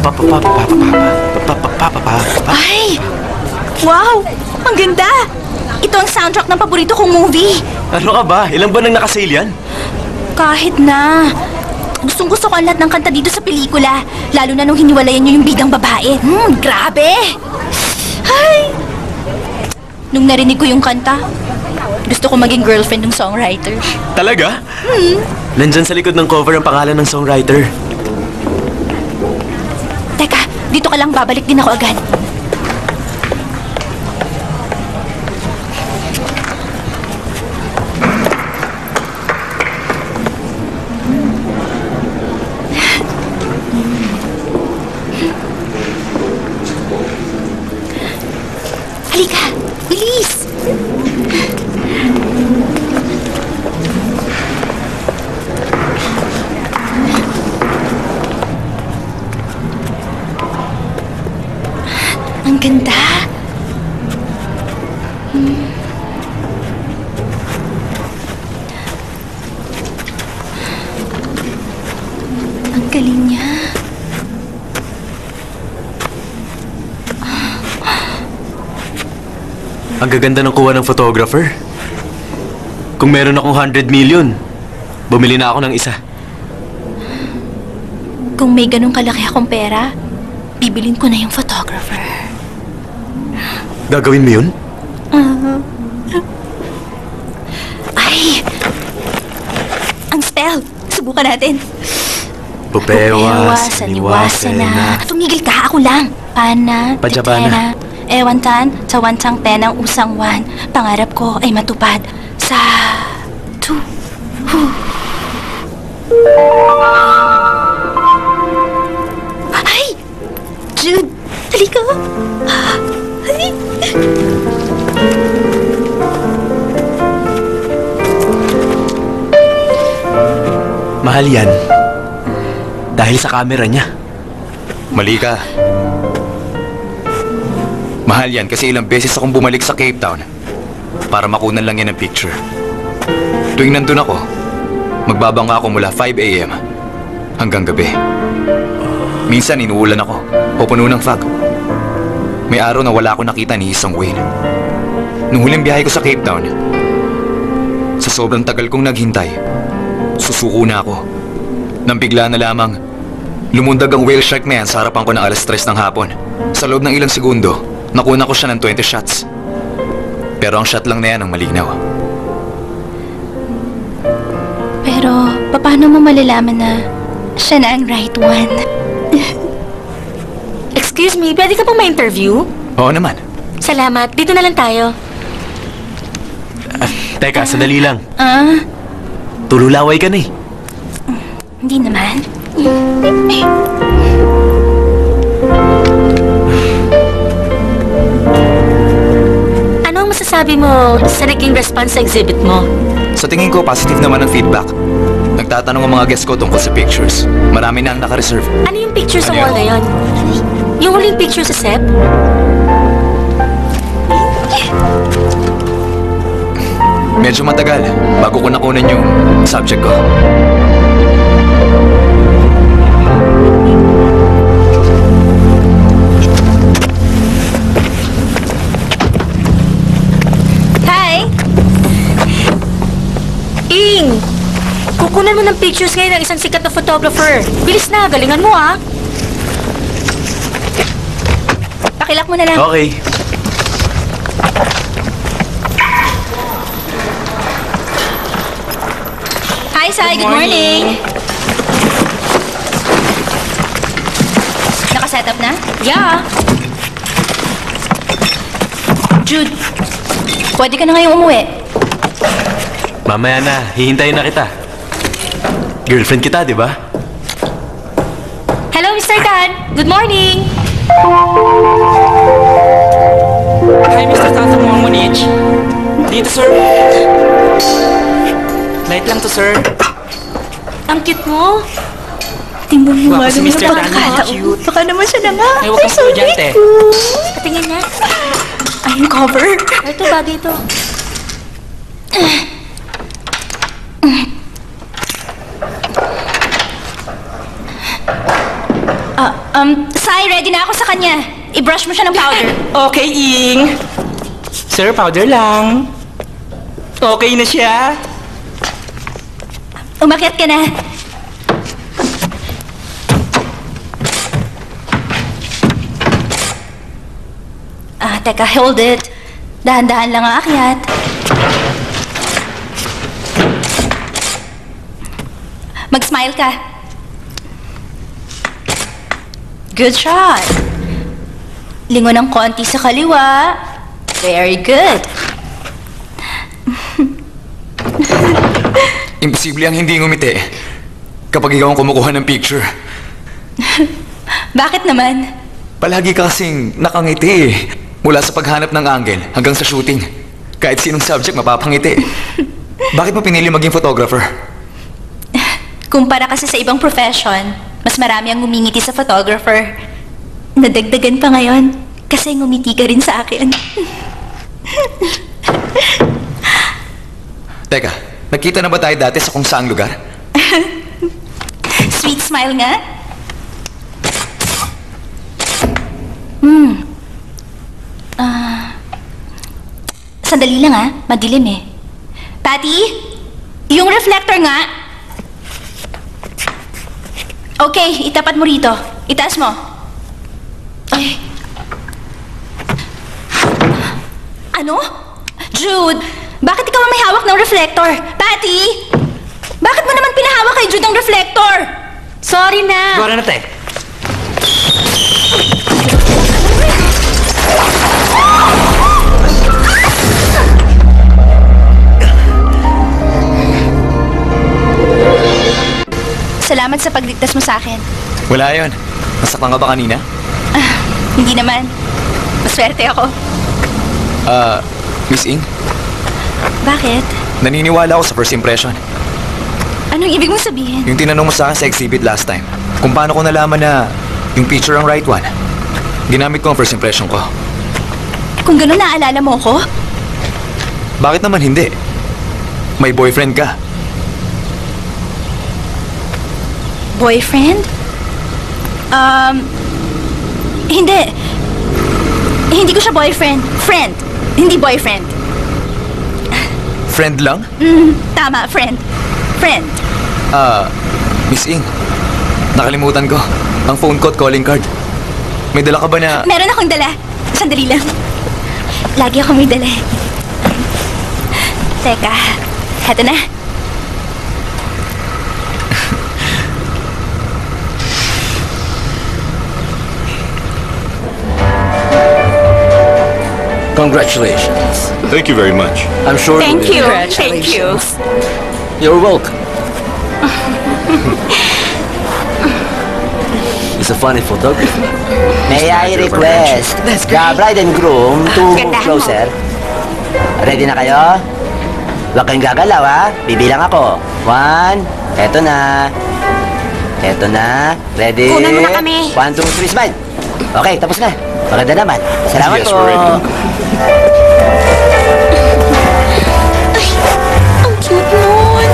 Ay! Wow! Ang ganda! Ito ang soundtrack ng paborito kong movie. Ano ka ba? Ilang ba nang nakasale yan? Kahit na. Gustong gusto ko ang lahat ng kanta dito sa pelikula. Lalo na nung hiniwalayan niyo yung bidang babae. Hmm, grabe! Ay! Nung narinig ko yung kanta, gusto ko maging girlfriend ng songwriter. Talaga? Hmm. Nandyan sa likod ng cover ang pangalan ng songwriter. Teka, dito ka lang, babalik din ako agad. Halika, bilis! Ang ganda. Hmm. Ang galing niya. Ang gaganda ng kuha ng photographer. Kung meron akong one hundred million, bumili na ako ng isa. Kung may ganong kalaki akong pera, bibilin ko na yung photographer. Gagawin mo yun? Uh, ay! Ang spell! Subukan natin. Pupewa, saniwa, sana. Tumigil ka, ako lang. Pana, Pajabana. tetena, ewantan, cawansang tenang usang wan. Pangarap ko ay matupad. Sa... Tu... Hu... Ay! Jude! Halika! Ay! Mahal yan. Dahil sa camera niya. Mali ka. Mahal yan kasi ilang beses akong bumalik sa Cape Town para makunan lang yan ng picture. Tuwing nandun ako, magbabanga ako mula five a m hanggang gabi. Minsan inuulan ako o puno ng fog. May araw na wala akong nakita ni isang Wayne. Nung huling biyahe ko sa Cape Town, sa sobrang tagal kong naghintay, susuko na ako. Nang bigla na lamang, lumundag ang whale shark na yan sa harapan ko ng alas tres ng hapon. Sa loob ng ilang segundo, nakuna ko siya ng twenty shots. Pero ang shot lang na yan ang malinaw. Pero, paano mo malalaman na siya na ang right one? Excuse me, pwede ka pong ma-interview? Oo naman. Salamat. Dito na lang tayo. Ah, teka, sandali lang. Ah? Tululaway ka na eh. Hindi naman. Ano ang masasabi mo sa naging response sa exhibit mo? Sa tingin ko, positive naman ang feedback. Nagtatanong ang mga guests ko tungkol sa pictures. Marami na ang naka-reserve. Ano yung picture sa Ano wall yun? na yun? Yung huling picture sa set? Medyo matagal bago ko nakunan yung subject ko. Hi! Ing! Kukunan mo ng pictures ngayon ng isang sikat na photographer. Bilis na, galingan mo ah. Pakilak mo na lang. Okay. Hi, Sai. Good morning. Nakaset up na? Yeah. Jude, pwede ka na ngayong umuwi. Mamaya na, hihintayin na kita. Girlfriend kita, di ba? Hello, Mister Tan. Good morning. Hi, Mister Tan sa Monich. Dito, sir. Light lang to, sir. Ang cute mo. Tingnan mo Wow, nga si naman Mister ang Tan, pagkakataon. cute. Baka naman siya na nga. Ay, huwag kang Ay, sorry. estudyante. Patingin na. Ay, yung cover. Ito, bagay ito. Ah, um, Sai, ready na ako sa kanya. I-brush mo siya ng powder. Okay, Ing. Sir, powder lang. Okay na siya. Umakyat ka na. Ah, teka, hold it. Dahan-dahan lang ang akyat. Mag-smile ka. Good shot. Lingon ng konti sa kaliwa. Very good. Imposible ang hindi ngumiti kapag ikaw ang kumukuha ng picture. Bakit naman? Palagi ka kasing nakangiti eh. Mula sa paghanap ng angle hanggang sa shooting. Kahit sinong subject mapapangiti. Bakit mo pinili maging photographer? Kumpara kasi sa ibang profession, mas marami ang ngumingiti sa photographer. Nadagdagan pa ngayon kasi ngumiti ka rin sa akin. Teka, nagkita na ba tayo dati sa kung saang lugar? Sweet smile nga. Hmm. Ah. Sandali lang ah, madilim eh. Patty, yung reflector nga. Okay, itapat mo rito. Itaas mo. Ay. Ano? Jude, bakit ikaw ang may hawak ng reflector? Patty! Bakit mo naman pinahawak kay Jude ang reflector? Sorry na. Gora na, te. Salamat sa pagligtas mo sa akin. Wala yon. Nasaktan ka ba kanina? Ah, hindi naman. Maswerte ako. Ah, Miss Ing, Bakit? naniniwala ako sa first impression. Anong ibig mong sabihin? Yung tinanong mo sa akin sa exhibit last time, kung paano ko nalaman na yung picture ang right one, ginamit ko ang first impression ko. Kung gano'n naalala mo ko? Bakit naman hindi? May boyfriend ka. Boyfriend? Um, hindi. Hindi ko siya boyfriend. Friend. Hindi boyfriend. Friend lang? Mm, tama, friend. Friend. Ah, Miss Ing. Nakalimutan ko. Ang phone ko at calling card. May dala ka ba na... Meron akong dala. Sandali lang. Lagi ako may dala. Teka, heto na. Congratulations. Thank you very much. I'm sure Thank we- you. Thank you. You're welcome. He's a funny photographer. May I request the bride and groom to move Ganda mo. closer? Ready na kayo? Huwag kayong gagalaw, ha? Bibilang ako. One. Eto na. Eto na. Ready? Kunan mo na kami. One, two, three, smile. Okay, tapos na. Maganda naman. Salamat Yes, po. we're ready. Ang cute nun.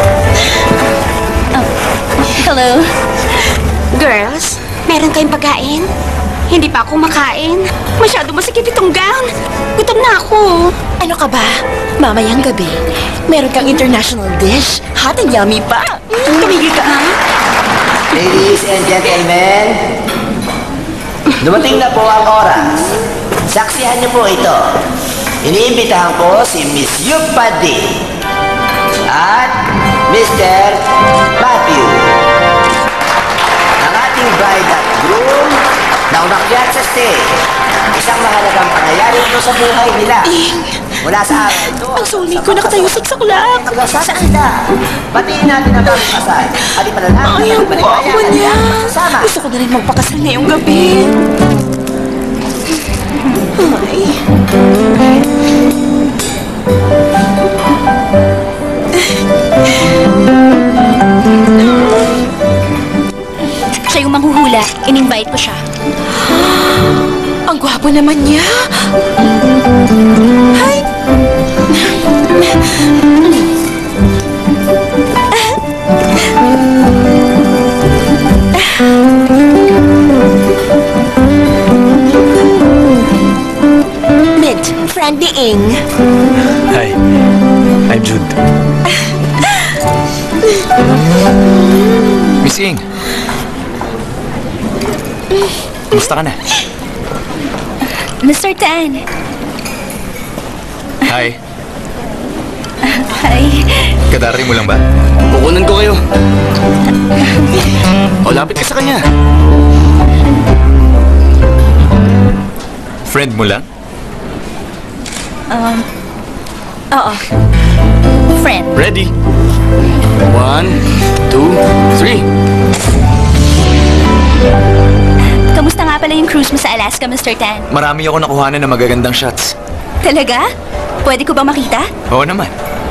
Oh, hello. Girls, meron kayong pagkain? Hindi pa ako makain. Masyado masikip itong gown. Gutom na ako. Ano ka ba? Mamayang gabi, meron kang international dish. Hot and yummy pa. Tumigil ka, ha? Ladies and gentlemen, dumating na po ang oras. Saksihan niyo po ito. Iniimbitahan ko si Miss Yupadi at Mister Matthew. Ang ating bride at groom na umakyat sa stage. Isang mahalagang pangyayari ito sa buhay nila. Mula sa araw ito. Ang soulmate ko nakatayo sa saklak. Saan sila? Batiin natin ang bagong kasal. At ipanalangin Ay, ang ang guwapo niya. Sama. Gusto ko na rin magpakasal ngayong gabi. Ay. Siya yung manghuhula. In-invite ko siya. Ang gwapo naman niya. Hi. Mint, friend ni Ing. Hi, I'm Jude. Miss Ing. Kumusta ka na? Mister Tan. Hi. Hi. Kadari mo lang ba? Kukunan ko kayo. O, lapit ka sa kanya. Friend mo lang? Um, oo. Friend. Ready? One, two, three. Kamusta nga pala yung cruise mo sa Alaska, Mister Tan? Marami ako nakuhanan ng magagandang shots. Talaga? Pwede ko bang makita? Oo naman.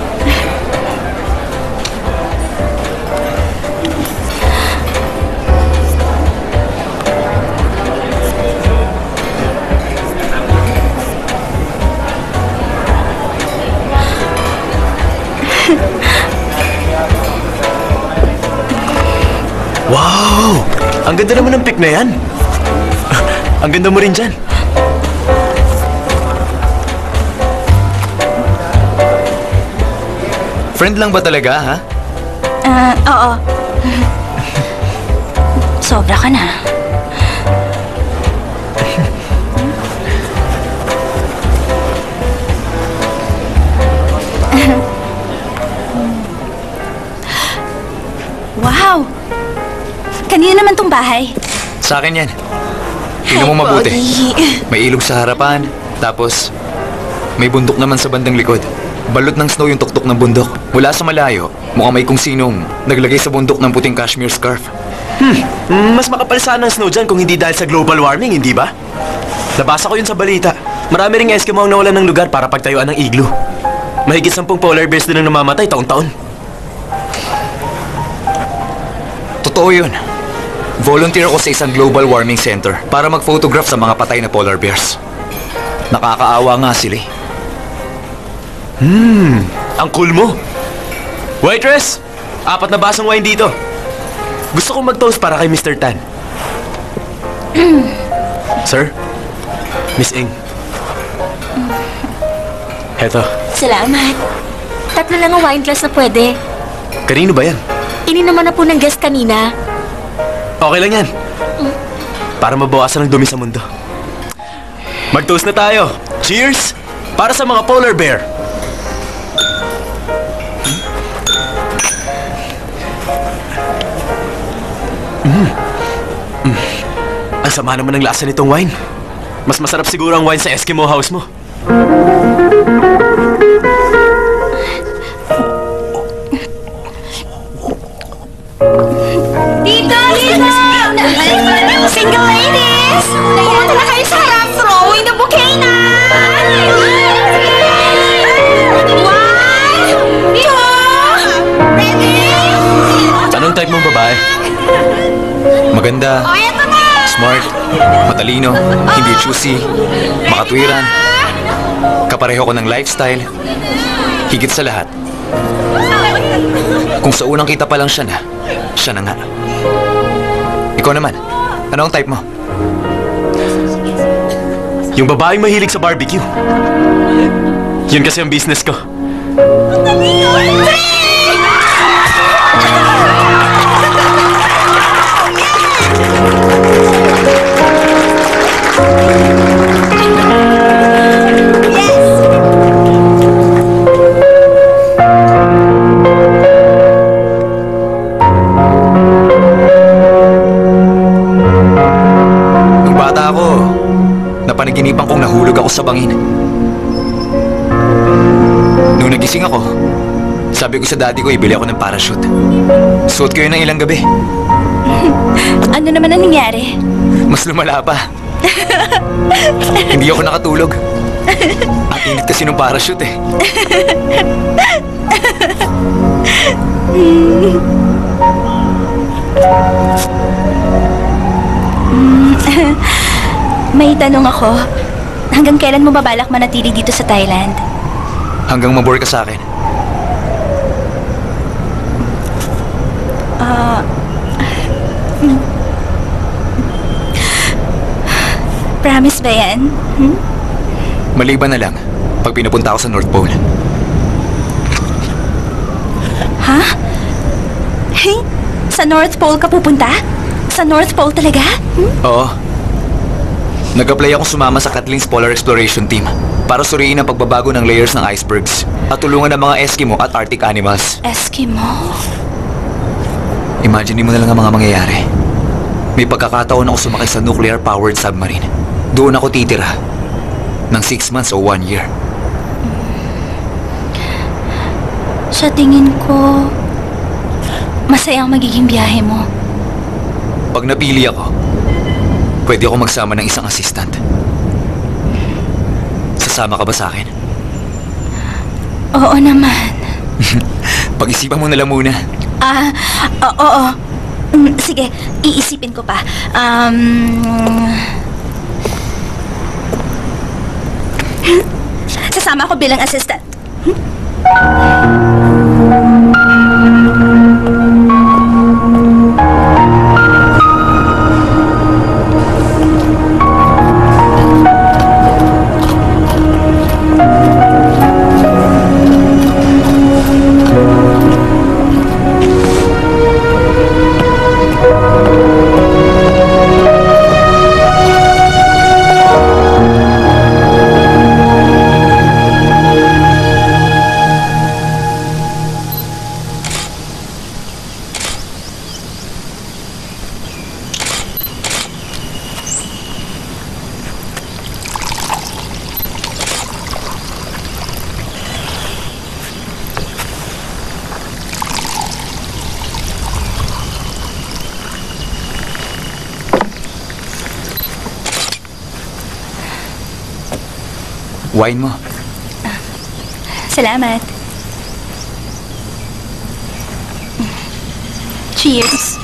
Wow! Ang ganda naman ng pic na yan. Ang ganda mo rin dyan. Friend lang ba talaga, ha? Ah, oo. Sobra ka na. Wow! Kanina naman tong bahay. Sa akin yan. Tingnan mo mabuti. May ilog sa harapan, tapos may bundok naman sa bandang likod. Balot ng snow yung tuktok ng bundok. Mula sa malayo, mukhang may kung sinong naglagay sa bundok ng puting cashmere scarf. Hmm, mas makapal sana ang snow dyan kung hindi dahil sa global warming, hindi ba? Nabasa ko yun sa balita. Marami ring Eskimo ang nawalan ng lugar para pagtayuan ng igloo. Mahigit sampung polar bears din ang namamatay taon-taon. Totoo yun. Volunteer ako sa isang global warming center para mag-photograph sa mga patay na polar bears. Nakakaawa nga sila eh. Hmm, ang cool mo. Waitress, apat na basong wine dito. Gusto kong mag-toast para kay Mister Tan. Sir, Miss Ing. Heto. Salamat. Tatlo lang ang wine glass na pwede. Kanino ba yan? Ininuman na po ng guest kanina. Okay lang yan. Para mabawasan ang dumi sa mundo. Mag-toast na tayo. Cheers! Para sa mga polar bear. Mm. Mm. Ang sama naman ng lasa nitong wine. Mas masarap siguro ang wine sa Eskimo house mo. Tito! Tito! Single ladies! Pumunta na kayo sa harap. Throwing the bouquet na! One! Two! Ready? Anong type mong babae? Maganda, smart, matalino, hindi choosy, makatwiran. Kapareho ko ng lifestyle. Higit sa lahat, kung sa unang kita pa lang siya na, siya na nga. Ikaw naman, ano ang type mo? Yung babaeng mahilig sa barbecue. Yun kasi ang business ko. Nung bata ako, napanaginipan kong nahulog ako sa bangin. Nung nagising ako, sabi ko sa daddy ko, ibili ako ng parachute. Suot ko yun ng ilang gabi. Ano naman ang nangyari? Mas lumala pa. Hindi ako nakatulog. Ang init kasi ng parachute eh. May tanong ako. Hanggang kailan mo babalak manatili dito sa Thailand? Hanggang mabore ka sa akin. Ah... mm. Promise ba yan? Hmm? Maliban na lang pag pinapunta ako sa North Pole. Ha? Hey, sa North Pole ka pupunta? Sa North Pole talaga? Hmm? Oo. Nag-apply akong sumama sa Kathleen's Polar Exploration Team para suriin ang pagbabago ng layers ng icebergs at tulungan ng mga Eskimo at Arctic animals. Eskimo? Imagine mo na lang ang mga mangyayari. May pagkakataon ako sumakay sa nuclear-powered submarine. Doon ako titira ng six months o one year. Sa tingin ko, masayang magiging biyahe mo. Pag napili ako, pwede ako magsama ng isang assistant. Sasama ka ba sa akin? Oo naman. Pag-isipan mo na lang muna. Ah, oo, oo. Mm, sige, iisipin ko pa. Um... Sasama ako bilang assistant. Wine mo. Salamat. Cheers.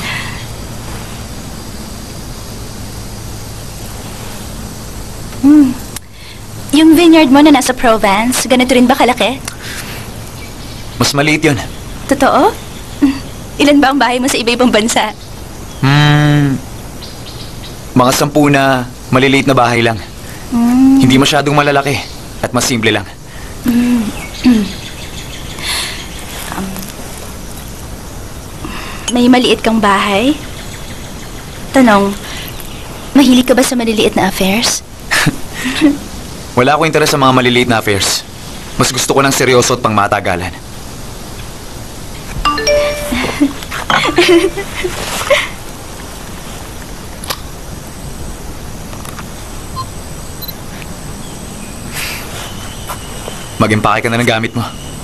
Hmm. Yung vineyard mo na nasa Provence, ganito rin ba kalaki? Mas maliit yun. Totoo? Ilan ba ang bahay mo sa iba-ibang bansa? Hmm... Mga sampu na maliliit na bahay lang. Mm. Hindi masyadong malalaki at mas simple lang. Mm. may maliit kang bahay? Tanong, mahilig ka ba sa maliliit na affairs? Wala akong interes sa mga maliliit na affairs. Mas gusto ko ng seryoso at pang matagalan. Mag-impake ka na ng gamit mo.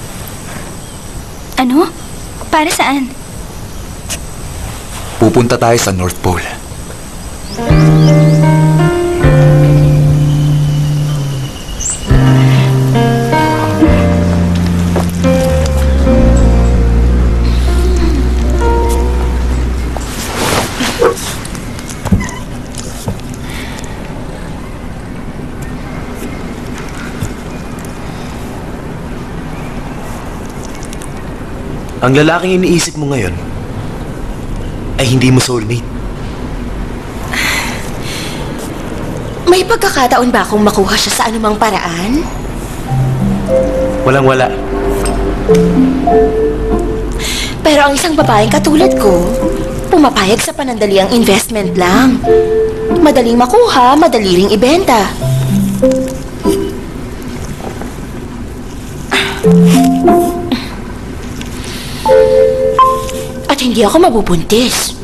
Ano? Para saan? Pupunta tayo sa North Pole. Ang lalaking iniisip mo ngayon ay hindi mo soulmate. May pagkakataon ba akong makuha siya sa anumang paraan? Walang-wala. Pero ang isang babaeng katulad ko, pumapayag sa panandaliang investment lang. Madaling makuha, madali ring ibenta. At hindi ako mabubuntis.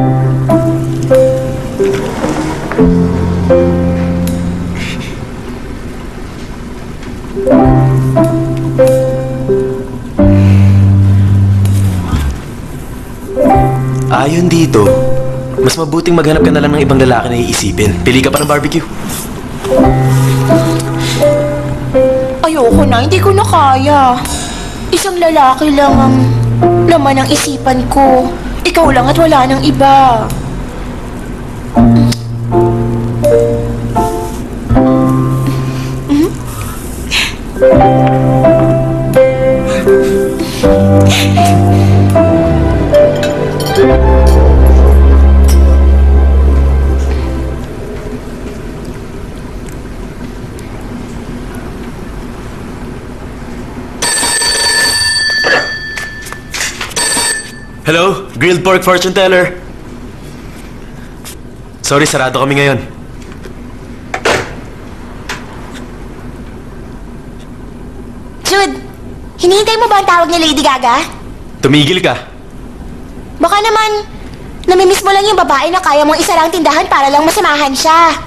Ayon dito, mas mabuting maghanap ka na lang ng ibang lalaki na iisipin. Pili ka pa ng barbecue. Ayoko na, hindi ko na kaya. Isang lalaki lang ang laman ng isipan ko. Ikaw lang at wala nang iba. Hmm? Hello? Grilled pork fortune teller. Sorry, sarado kami ngayon. Jude, hinihintay mo ba ang tawag ni Lady Gaga? Tumigil ka. Baka naman, namimiss mo lang yung babae na kaya mong isa lang tindahan para lang masamahan siya.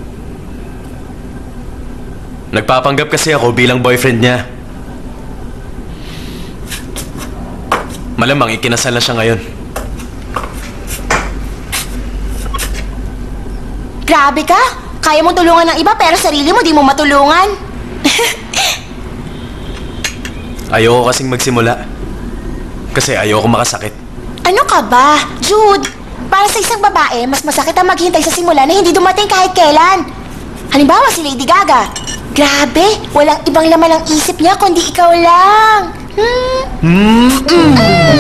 Nagpapanggap kasi ako bilang boyfriend niya. Malamang ikinasal na siya ngayon. Grabe ka! Kaya mong tulungan ng iba pero sarili mo di mo matulungan. Ayoko kasing magsimula. Kasi ayoko makasakit. Ano ka ba? Jude, para sa isang babae, mas masakit ang maghintay sa simula na hindi dumating kahit kailan. Halimbawa si Lady Gaga. Grabe, walang ibang laman ang isip niya kundi ikaw lang. Hmm? Mm. Mm.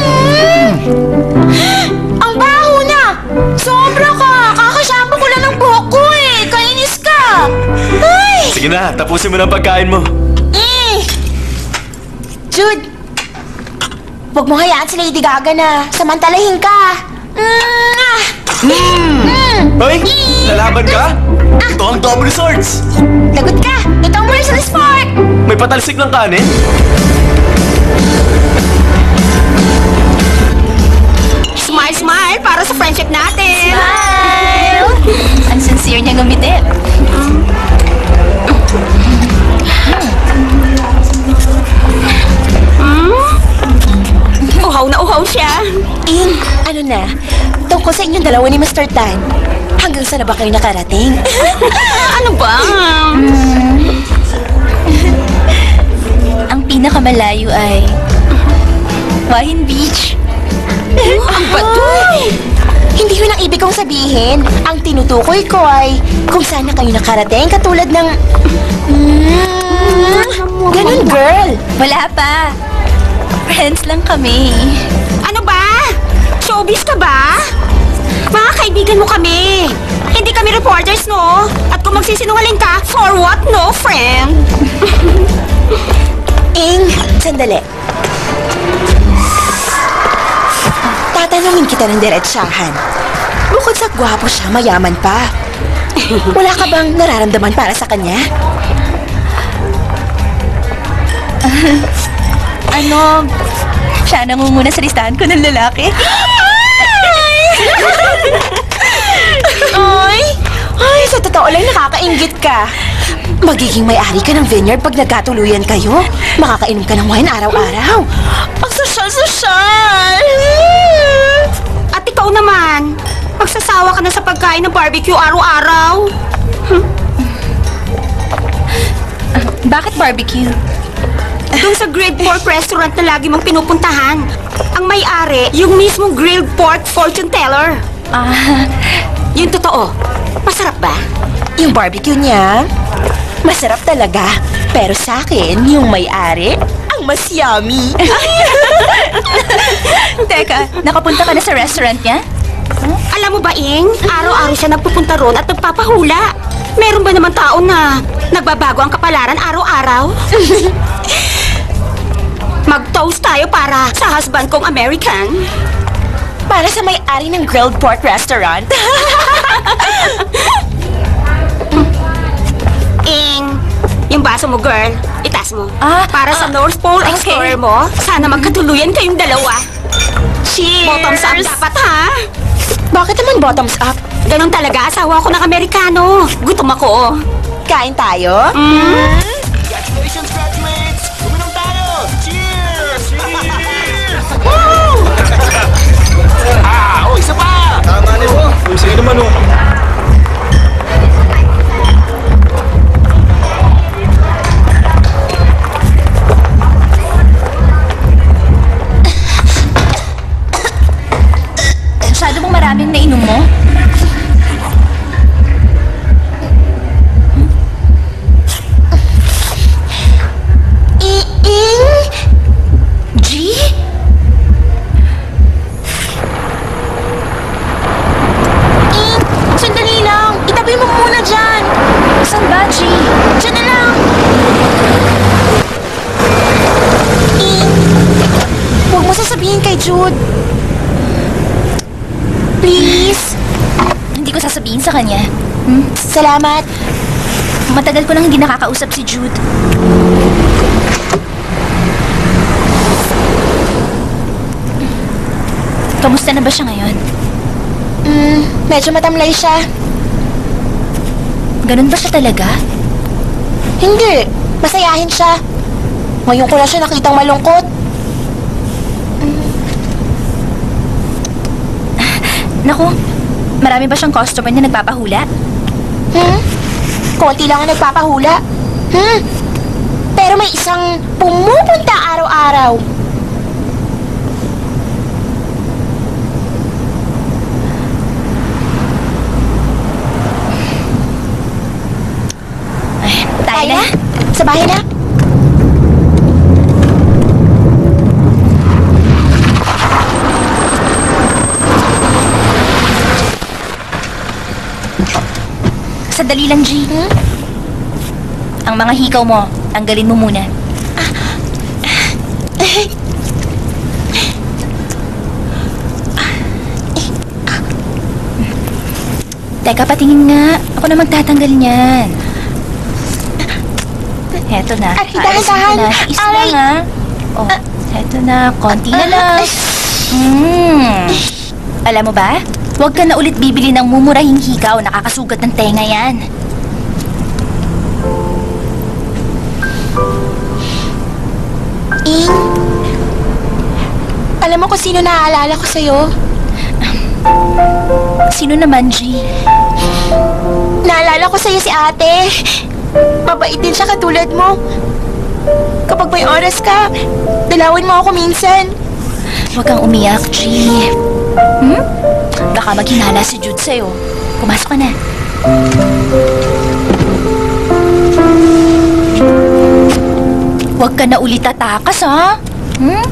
Ang baho na! Sobra ka! Kakashampoo ko lang ng buhok ko eh! Kainis ka! Ay! Sige na, tapusin mo na ang pagkain mo. Eh! Jude! Huwag mo hayaan si Lady Gaga na samantalahin ka! Mm! Ah! Mm. Mm. Hoy! Lalaban ka? Ito ang double swords! Lagot ka! Ito ang merciless sport! May patalsik ng kanin? Smile, smile para sa friendship natin. Smile! Ang sincere niya gumitin. Hmm? Uhaw na uhaw siya. In, ano na? Tungkol sa inyong dalawa ni Mister Tan. Hanggang saan na ba kayo nakarating? Ano ba? Ang pinakamalayo ay Wahin Beach. Ang bato! Hindi yun ang ibig kong sabihin. Ang tinutukoy ko ay kung saan na kayo nakarating katulad ng... Mm, ganun, girl. Wala pa. Friends lang kami. Ano ba? Showbiz ka ba? Mga kaibigan mo kami. Hindi kami reporters, no? At kung magsisinungaling ka, for what, no, friend? Ing, sandali. Tatanungin kita ng diretsahan. Bukod sa gwapo siya, mayaman pa. Wala ka bang nararamdaman para sa kanya? Ano? Siya nangunguna sa listahan ko ng lalaki. Ay! Ay, sa totoo lang nakakainggit ka. Magiging may-ari ka ng vineyard pag nagkatuluyan kayo. Makakainom ka ng wine araw-araw. Ang sosyal-sosyal! At ikaw naman, magsasawa ka na sa pagkain ng barbecue araw-araw. Uh, bakit barbecue? Doon sa grilled pork restaurant na lagi mong pinupuntahan. Ang may-ari, yung mismong grilled pork fortune teller. Ah, yung totoo. Masarap ba? Yung barbecue niya, masarap talaga. Pero sa akin, yung may-ari, ang mas yummy. Teka, nakapunta ka na sa restaurant niya? Huh? Alam mo ba, Ing? Araw-araw siya nagpupunta roon at nagpapahula. Meron ba naman tao na nagbabago ang kapalaran araw-araw? Mag-toast tayo para sa husband kong American. Para sa may-ari ng grilled pork restaurant. Ing, yung baso mo, girl, itas mo. Ah, para sa North Pole okay. Explorer mo, sana magkatuluyan kayong dalawa. Cheers! Bottoms up dapat, ha? Bakit naman bottoms up? Ganon talaga, asawa ko ng Amerikano. Gutom ako. Kain tayo? Mm. Congratulations, graduates! Uminom tayo! Cheers! Cheers! Ah, oh, isa pa! Tama na po. Sige naman, oh. Masyado bang maraming nainom mo? I-ing? G? Ing, sandali lang. Itabi mo muna dyan. Saan ba, G? Dyan na lang. Ing, huwag mo sasabihin kay Jude. Please. Hindi ko sasabihin sa kanya. Hmm? Salamat. Matagal ko nang hindi nakakausap si Jude. Kamusta na ba siya ngayon? Hmm, medyo matamlay siya. Ganun ba siya talaga? Hindi. Masayahin siya. Ngayon ko na siya nakitang malungkot. Naku, marami ba siyang customer na nagpapahula? Hmm? Konti lang ang nagpapahula. Hmm? Pero may isang pumupunta araw-araw. Ay, tayo na. Sa bahay na. Sandali lang, G. Hmm? Ang mga hikaw mo, tanggalin mo muna. Teka, patingin nga. Ako na magtatanggal niyan. Heto na. Ay, dahan-dahan. Is na nga. Oh, heto na. Konti na lang. Mm. Alam mo ba? Huwag ka na ulit bibili ng mumurahing hikaw. Nakakasugat ng tenga yan. Ing, alam mo kung sino naaalala ko sa'yo? Sino naman, G? Naalala ko sa'yo si ate. Mabait din siya katulad mo. Kapag may oras ka, dalawin mo ako minsan. Huwag kang umiyak, G. Hmm? Baka maghinala si Jude sa'yo. Pumasok ka na. Huwag ka na ulit tatakas, ha? Hmm?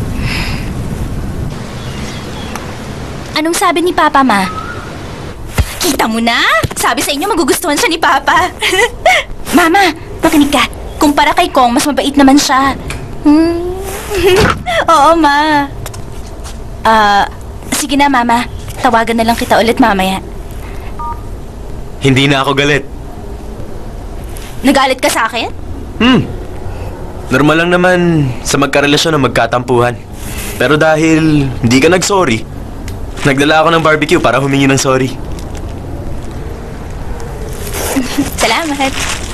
Anong sabi ni Papa, Ma? Kita mo na? Sabi sa inyo magugustuhan siya ni Papa. Mama, makinig ka. Kumpara kay Kong, mas mabait naman siya. Hmm. Oo, Ma. Ah, sige na, Mama. Tawagan na lang kita ulit mamaya. Hindi na ako galit. Nagalit ka sa akin? Hmm. Normal lang naman sa magkarelasyon na magkatampuhan. Pero dahil hindi ka nag-sorry, nagdala ako ng barbecue para humingi ng sorry. Salamat.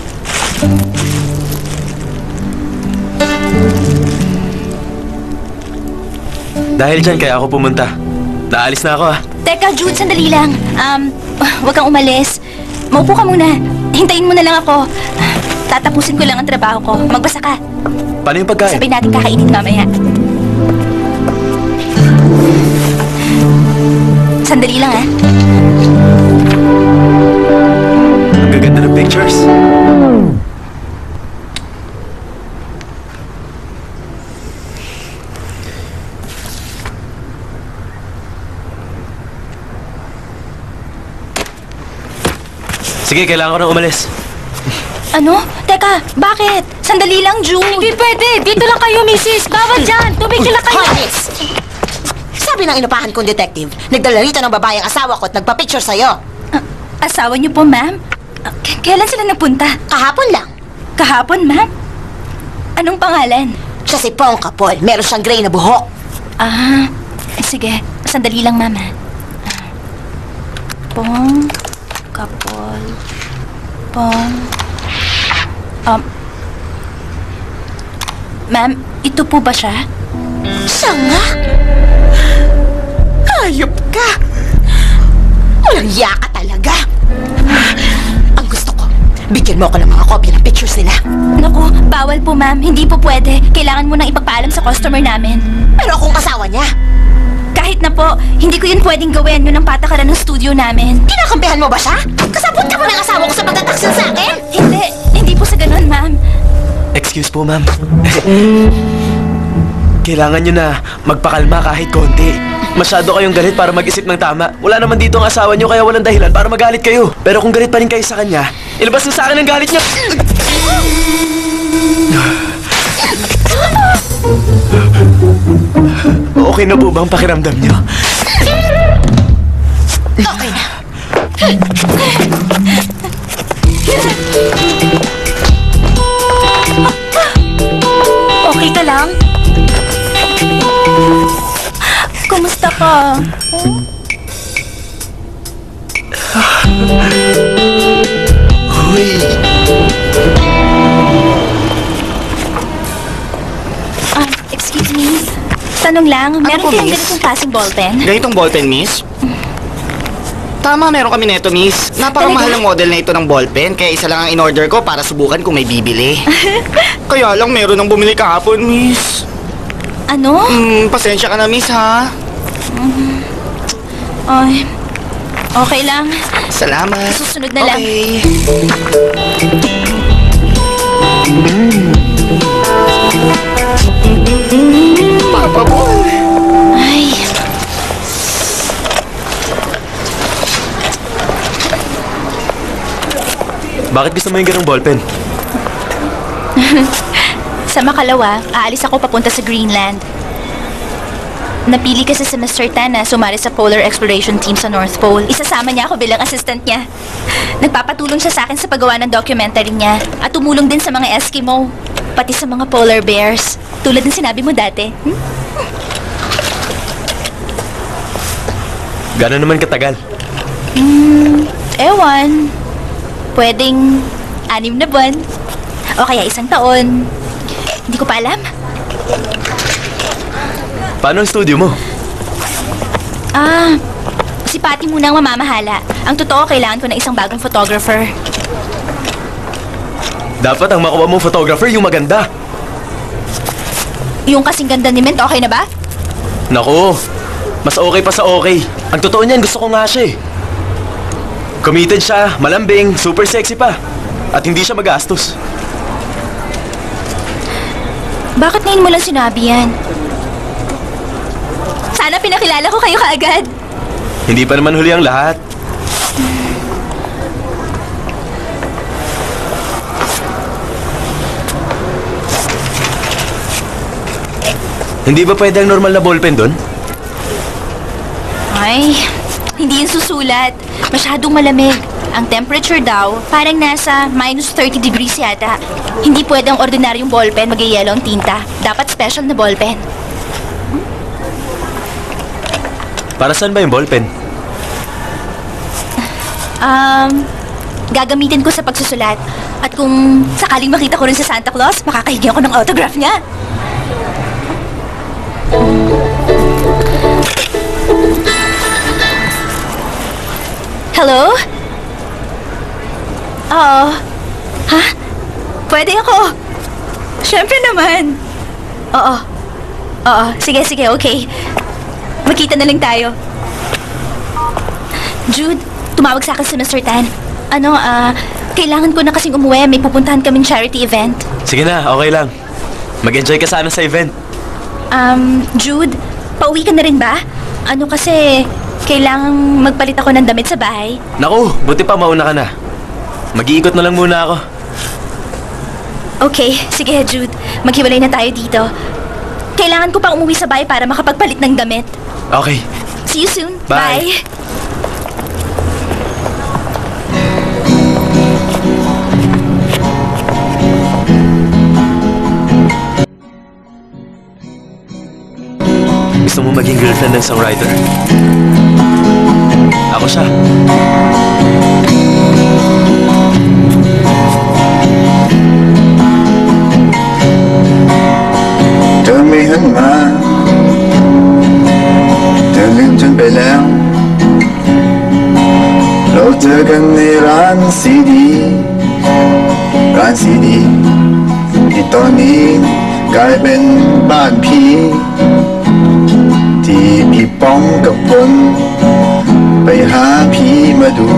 Dahil dyan kaya ako pumunta. Naalis na ako ah. Teka, Jude, sandali lang. Um, huwag kang umalis. Maupo ka muna. Hintayin mo na lang ako. Tatapusin ko lang ang trabaho ko. Magbasa ka. Paano yung pagkain? Sabay natin kakainin mamaya. Sandali lang, ah. Ang gaganda ng pictures. Sige, kailangan ko nang umalis. Ano? Teka, bakit? Sandali lang, Jude. Hindi pwede. Dito lang kayo, missis. Bawal dyan. Tumigil lang kayo. Horace! Sabi ng inupahan kong detective, nagdala rito ng babae ang asawa ko at nagpa-picture sa'yo. Uh, asawa niyo po, ma'am? Uh, k- kailan sila nagpunta? Kahapon lang. Kahapon, ma'am? Anong pangalan? Siya si Pong Kapol. Meron siyang gray na buhok. Ah, sige. Sandali lang, ma'am, ha? Pong Kapol. Pong... Um... Ma'am, ito po ba siya? Siya nga? Hayop ka! Walang iya ka talaga! Ang gusto ko, bigyan mo ako ng mga kopya ng pictures nila. Naku, bawal po, ma'am. Hindi po pwede. Kailangan mo nang ipagpaalam sa customer namin. Pero akong asawa niya. Kahit na po, hindi ko yun pwedeng gawin. Yun ang patakaran ng studio namin. Kinakampihan mo ba siya? Kasabot ka mo ng asawa ko sa pagtataksil sa akin? Hindi. Hindi po sa ganun, ma'am. Excuse po, ma'am. Kailangan nyo na magpakalma kahit konti. Masyado kayong galit para mag-isip ng tama. Wala naman dito ang asawa nyo kaya walang dahilan para magalit kayo. Pero kung galit pa rin kayo sa kanya, ilabas na sa akin ang galit niya. Okay na po ba ang pakiramdam nyo? Okay na. Okay ka lang? Kumusta ka? Uy! Ah, excuse me. Tanong lang, meron po, kayong miss? ganitong klaseng ballpen? Ganitong ballpen, miss? Tama, meron kami neto, miss. Napakamahal Talaga? ng model na ito ng ballpen, kaya isa lang ang in-order ko para subukan kung may bibili. Kaya lang meron ng bumili kahapon, miss. Ano? Hmm, pasensya ka na, miss, ha? Ay, okay lang. Salamat. Susunod na lang. Okay. Papa boy. Ay, Bakit gusto mo yung ganong ballpen? sa makalawa, aalis ako papunta sa Greenland. Napili kasi si Mister Tan na sumali sa Polar Exploration Team sa North Pole. Isasama niya ako bilang assistant niya. Nagpapatulong siya sa akin sa paggawa ng documentary niya at tumulong din sa mga Eskimo, pati sa mga polar bears, tulad ng sinabi mo dati. Hmm? Gano'n naman katagal? Hmm, ewan. Pwedeng anim na buwan. O kaya isang taon. Hindi ko pa alam. Paano ang studio mo? Ah, si Patty muna ang mamamahala. Ang totoo, kailangan ko ng isang bagong photographer. Dapat ang makuha mong photographer yung maganda. Yung kasing ganda ni Mint, okay na ba? Naku, mas okay pa sa okay. Ang totoo niyan, gusto ko nga siya eh. Committed siya, malambing, super sexy pa. At hindi siya magastos. Bakit ngayon mo lang sinabi yan? Sana pinakilala ko kayo kaagad. Hindi pa naman huli ang lahat. Hindi ba pwede ang normal na ballpen doon? Ay, hindi yun susulat. Masyadong malamig. Ang temperature daw, parang nasa minus thirty degrees yata. Hindi pwede ang ordinaryong ballpen mag-yellow ang tinta. Dapat special na ballpen. Para saan ba yung ballpen? Um, gagamitin ko sa pagsusulat. At kung sakaling makita ko rin sa Santa Claus, makakahingi ako ng autograph niya. Hello? Oo. Ha? Pwede ako. Siyempre naman. Oo. Oo. Sige, sige, okay. Magkita na lang tayo. Jude, tumawag sa akin si Mister Tan. Ano, ah, kailangan ko na kasing umuwi. May pupuntahan kaming charity event. Sige na, okay lang. Mag-enjoy ka sana sa event. Um, Jude, pauwi ka na rin ba? Ano kasi, kailangang magpalit ako ng damit sa bahay. Naku, buti pa mauna ka na. Mag-iikot na lang muna ako. Okay, sige Jude. Maghiwalay na tayo dito. Kailangan ko pang umuwi sa bahay para makapagpalit ng damit. Okay. See you soon. Bye. Bye. Gusto mo maging girlfriend ng songwriter? Ako siya. เธอไม่หันมาเธอลืมฉันไปแล้วเราเจอกันในร้านซีดีร้านซีดีที่ตอนนี้กลายเป็นบ้านผีที่พี่ป้องกับผมไปหาผีมาดู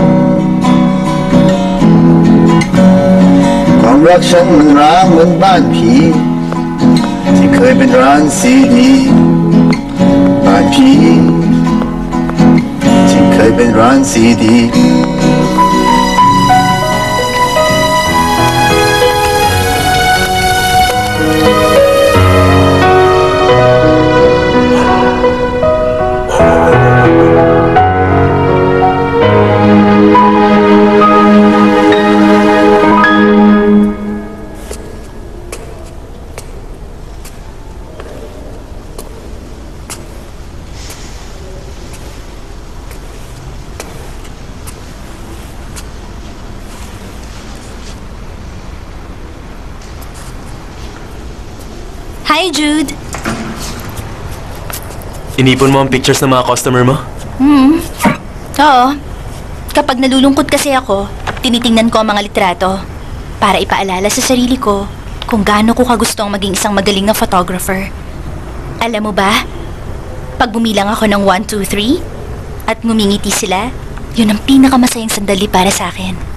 ความรักฉันมันร้างเหมือนบ้านผีที่เคยเป็นร้านซีดีบ้านผีที่เคยเป็นร้านซีดี Hi, Jude. Inipon mo ang pictures ng mga customer mo? Hmm. Oo. Kapag nalulungkot kasi ako, tinitingnan ko ang mga litrato para ipaalala sa sarili ko kung gaano ko kagustong maging isang magaling na photographer. Alam mo ba, pag bumilang ako ng one, two, three at ngumingiti sila, yun ang pinakamasayang sandali para sa akin.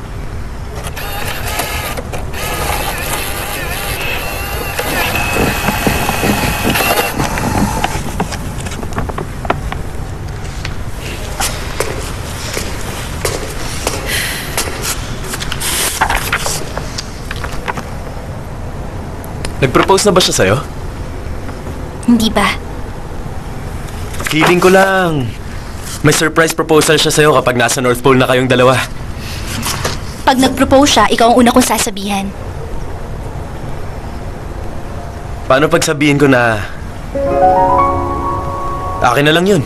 Nag-propose na ba siya sa'yo? Hindi ba? Feeling ko lang. May surprise proposal siya sa'yo kapag nasa North Pole na kayong dalawa. Pag nag-propose siya, ikaw ang una kong sasabihan. Paano pag sabihin ko na akin na lang yun?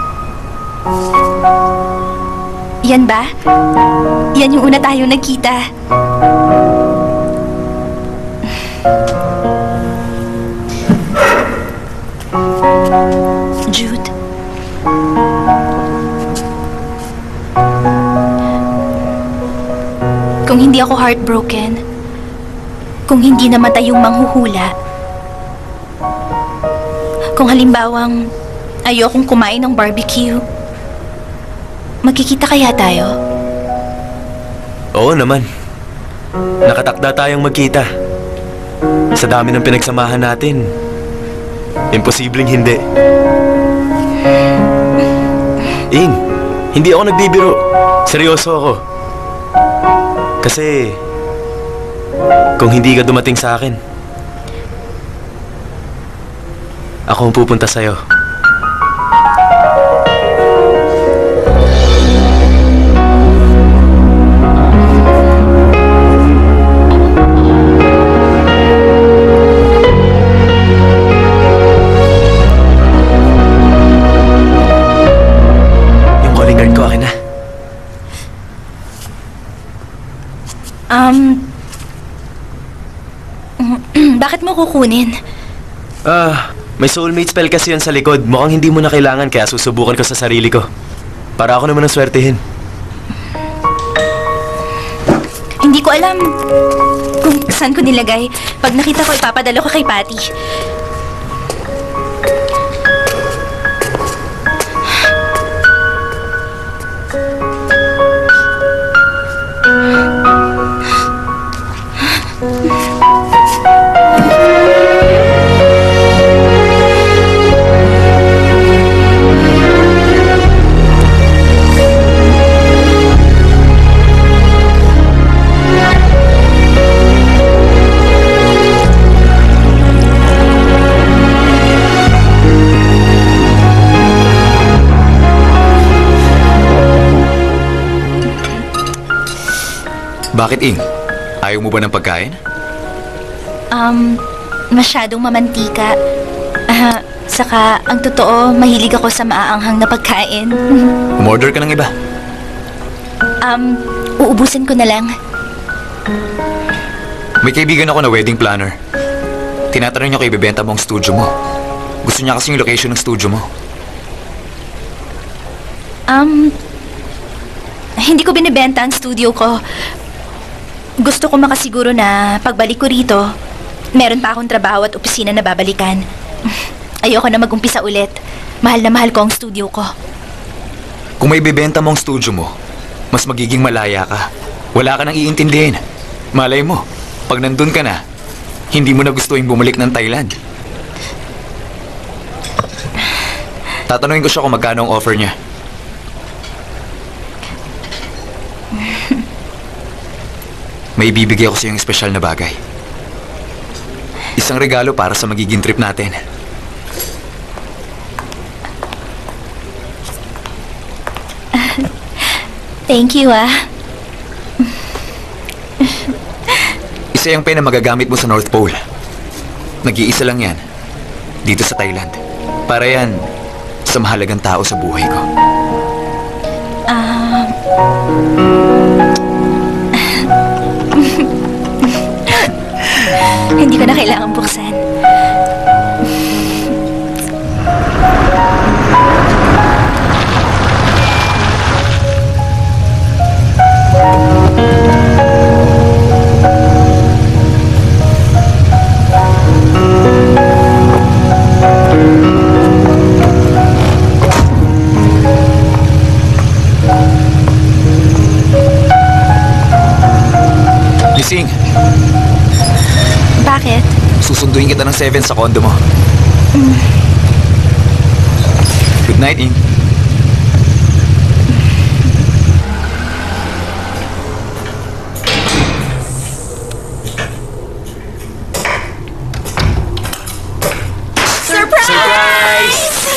Yan ba? Yan yung una tayong nagkita. Jude. Kung hindi ako heartbroken, kung hindi namatay yung manghuhula, kung halimbawang ayokong kumain ng barbecue, magkikita kaya tayo? Oo naman. Nakatakda tayong magkita. Sa dami ng pinagsamahan natin, imposibleng hindi. Ing, hindi ako nagbibiro. Seryoso ako. Kasi, kung hindi ka dumating sa akin, Ako ang pupunta sa'yo. Yung calling card ko, akin na. Um... Bakit mo kukunin? Ah, may soulmate spell kasi yun sa likod. Mukhang hindi mo na kailangan kaya susubukan ko sa sarili ko. Para ako naman ang swertehin. Hindi ko alam kung saan ko nilagay. Pag nakita ko, ipapadalo ko kay Patty. Bakit, Ing? Ayaw mo ba ng pagkain? Um, masyadong mamantika. Ah, saka, ang totoo, mahilig ako sa maaanghang na pagkain. Umorder ka ng iba. um, uubusin ko na lang. May kaibigan ako na wedding planner. Tinatanong niya kung ibibenta mo ang studio mo. Gusto niya kasi yung location ng studio mo. Um, hindi ko binibenta ang studio ko. Gusto ko makasiguro na pagbalik ko rito, meron pa akong trabaho at opisina na babalikan. Ayoko na mag-umpisa ulit. Mahal na mahal ko ang studio ko. Kung may bibenta mo ang studio mo, mas magiging malaya ka. Wala ka nang iintindihin. Malay mo, pag nandun ka na, hindi mo na gusto yung bumalik ng Thailand. Tatanungin ko siya kung magkano ang offer niya. May ibibigay ako sa iyong espesyal na bagay. Isang regalo para sa magiging trip natin. Thank you, ah. Isa yung pen na magagamit mo sa North Pole. Nag-iisa lang yan. Dito sa Thailand. Para yan sa mahalagang tao sa buhay ko. Ah... Hindi ko na kailangan buksan. Lising! Bakit? Susunduin kita ng seven sa kondo mo. Mm. Good night, Ing. Surprise!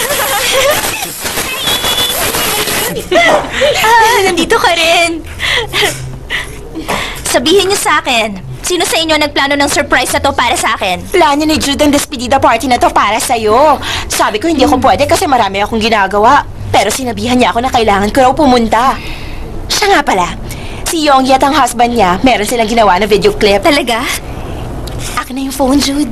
Ah, nandito ka rin. Sabihin niyo sa akin, sino sa inyo nagplano ng surprise na to para sa akin? Plano ni Jude ang despedida party na to para sa'yo. Sabi ko hindi ako pwede kasi marami akong ginagawa. Pero sinabihan niya ako na kailangan ko raw pumunta. Siya nga pala, si Yonggi at ang husband niya, meron silang ginawa na video clip. Talaga? Akin na yung phone, Jude.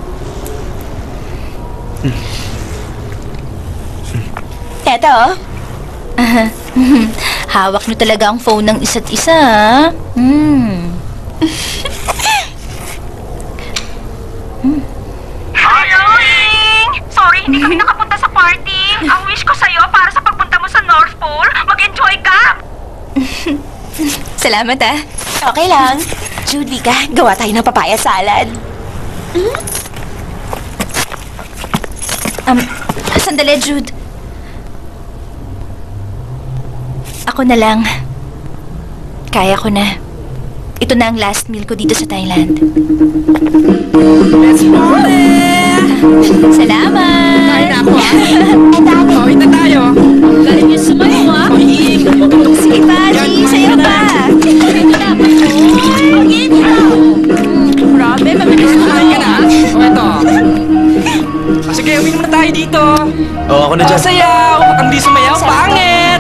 Eto, oh. Uh, hawak niyo talaga ang phone ng isa't isa, ha? Hmm. Hello, Ing! Sorry, hindi kami nakapunta sa party. Ang wish ko sa'yo para sa pagpunta mo sa North Pole, mag-enjoy ka! Salamat, ah. Okay lang. Jude, Vika, gawa tayo ng papaya salad. Mm? Um, sandali, Jude. Ako na lang. Kaya ko na. Ito na ang last meal ko dito sa Thailand. Let's roll it! Salamat! Kain na ako, ah. Oh, ito tayo. Galing yung sumayo, ha? Sige pa, G. Sayo pa. Grabe, mabilis na. Kain ka na, ah. Oh, ito. Ah, sige, uwi muna tayo dito. Oo, ako na dyan. Oh, sayaw. Ang di sumayaw, pangit.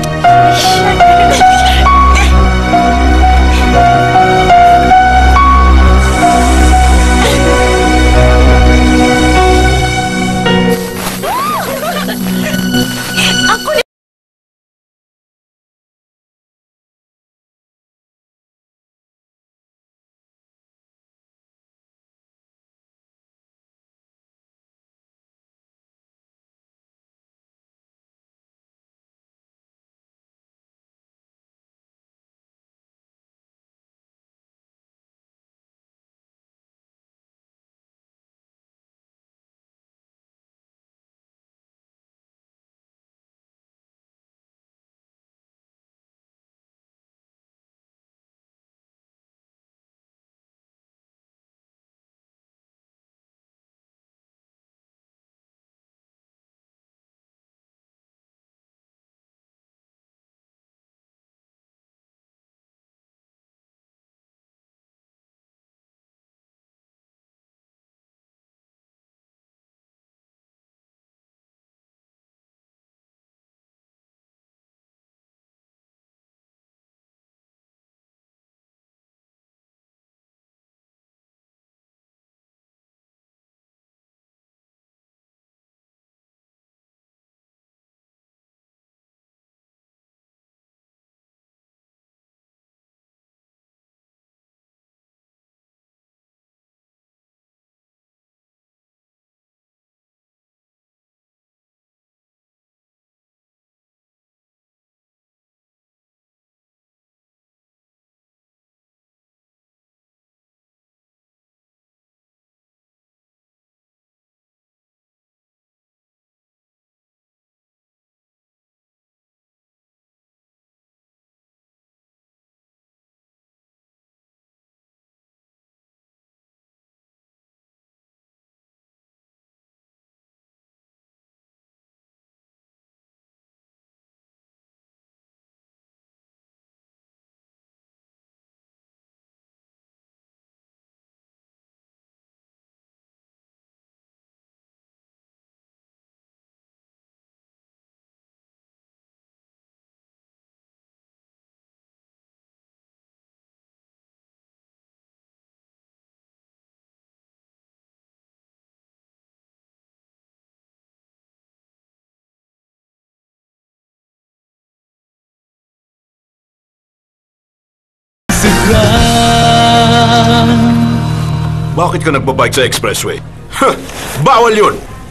Bakit ka nagbabike sa expressway? Huh, bawal yun!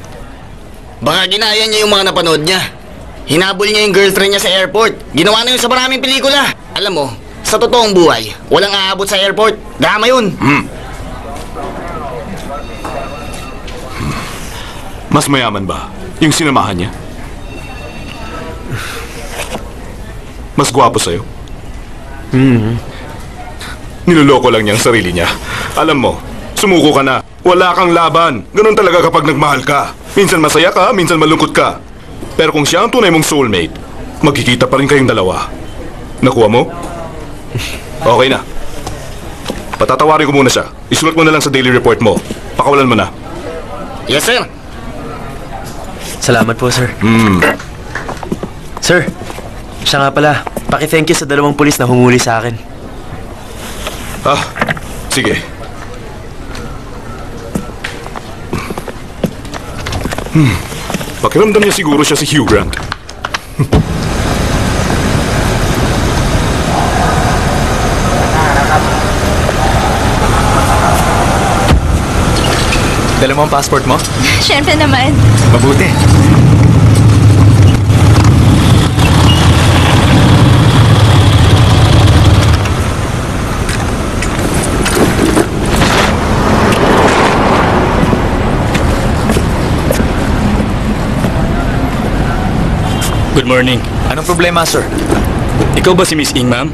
Baka ginaya niya yung mga napanood niya. Hinabol niya yung girlfriend niya sa airport. Ginawa na yun sa maraming pelikula. Alam mo, sa totoong buhay, walang aabot sa airport. Drama yun. Hmm. Mas mayaman ba yung sinamahan niya? Mas gwapo sa'yo? Hmm. Niloloko lang niya ang sarili niya. Alam mo, sumuko ka na. Wala kang laban. Ganun talaga kapag nagmahal ka. Minsan masaya ka, minsan malungkot ka. Pero kung siya ang tunay mong soulmate, magkikita pa rin kayong dalawa. Nakuha mo? Okay na. Patatawarin ko muna siya. Isulat mo na lang sa daily report mo. Pakawalan mo na. Yes, sir. Salamat po, sir. Hmm. Sir, siya nga pala. Paki-thank you sa dalawang pulis na humuli sa akin. Ah, sige. Hmm. Pakiramdam niya siguro siya si Hugh Grant. Dala mo ang passport mo? Siyempre naman. Mabuti. Good morning. Anong problema, sir? Ikaw ba si Miss Ing, ma'am?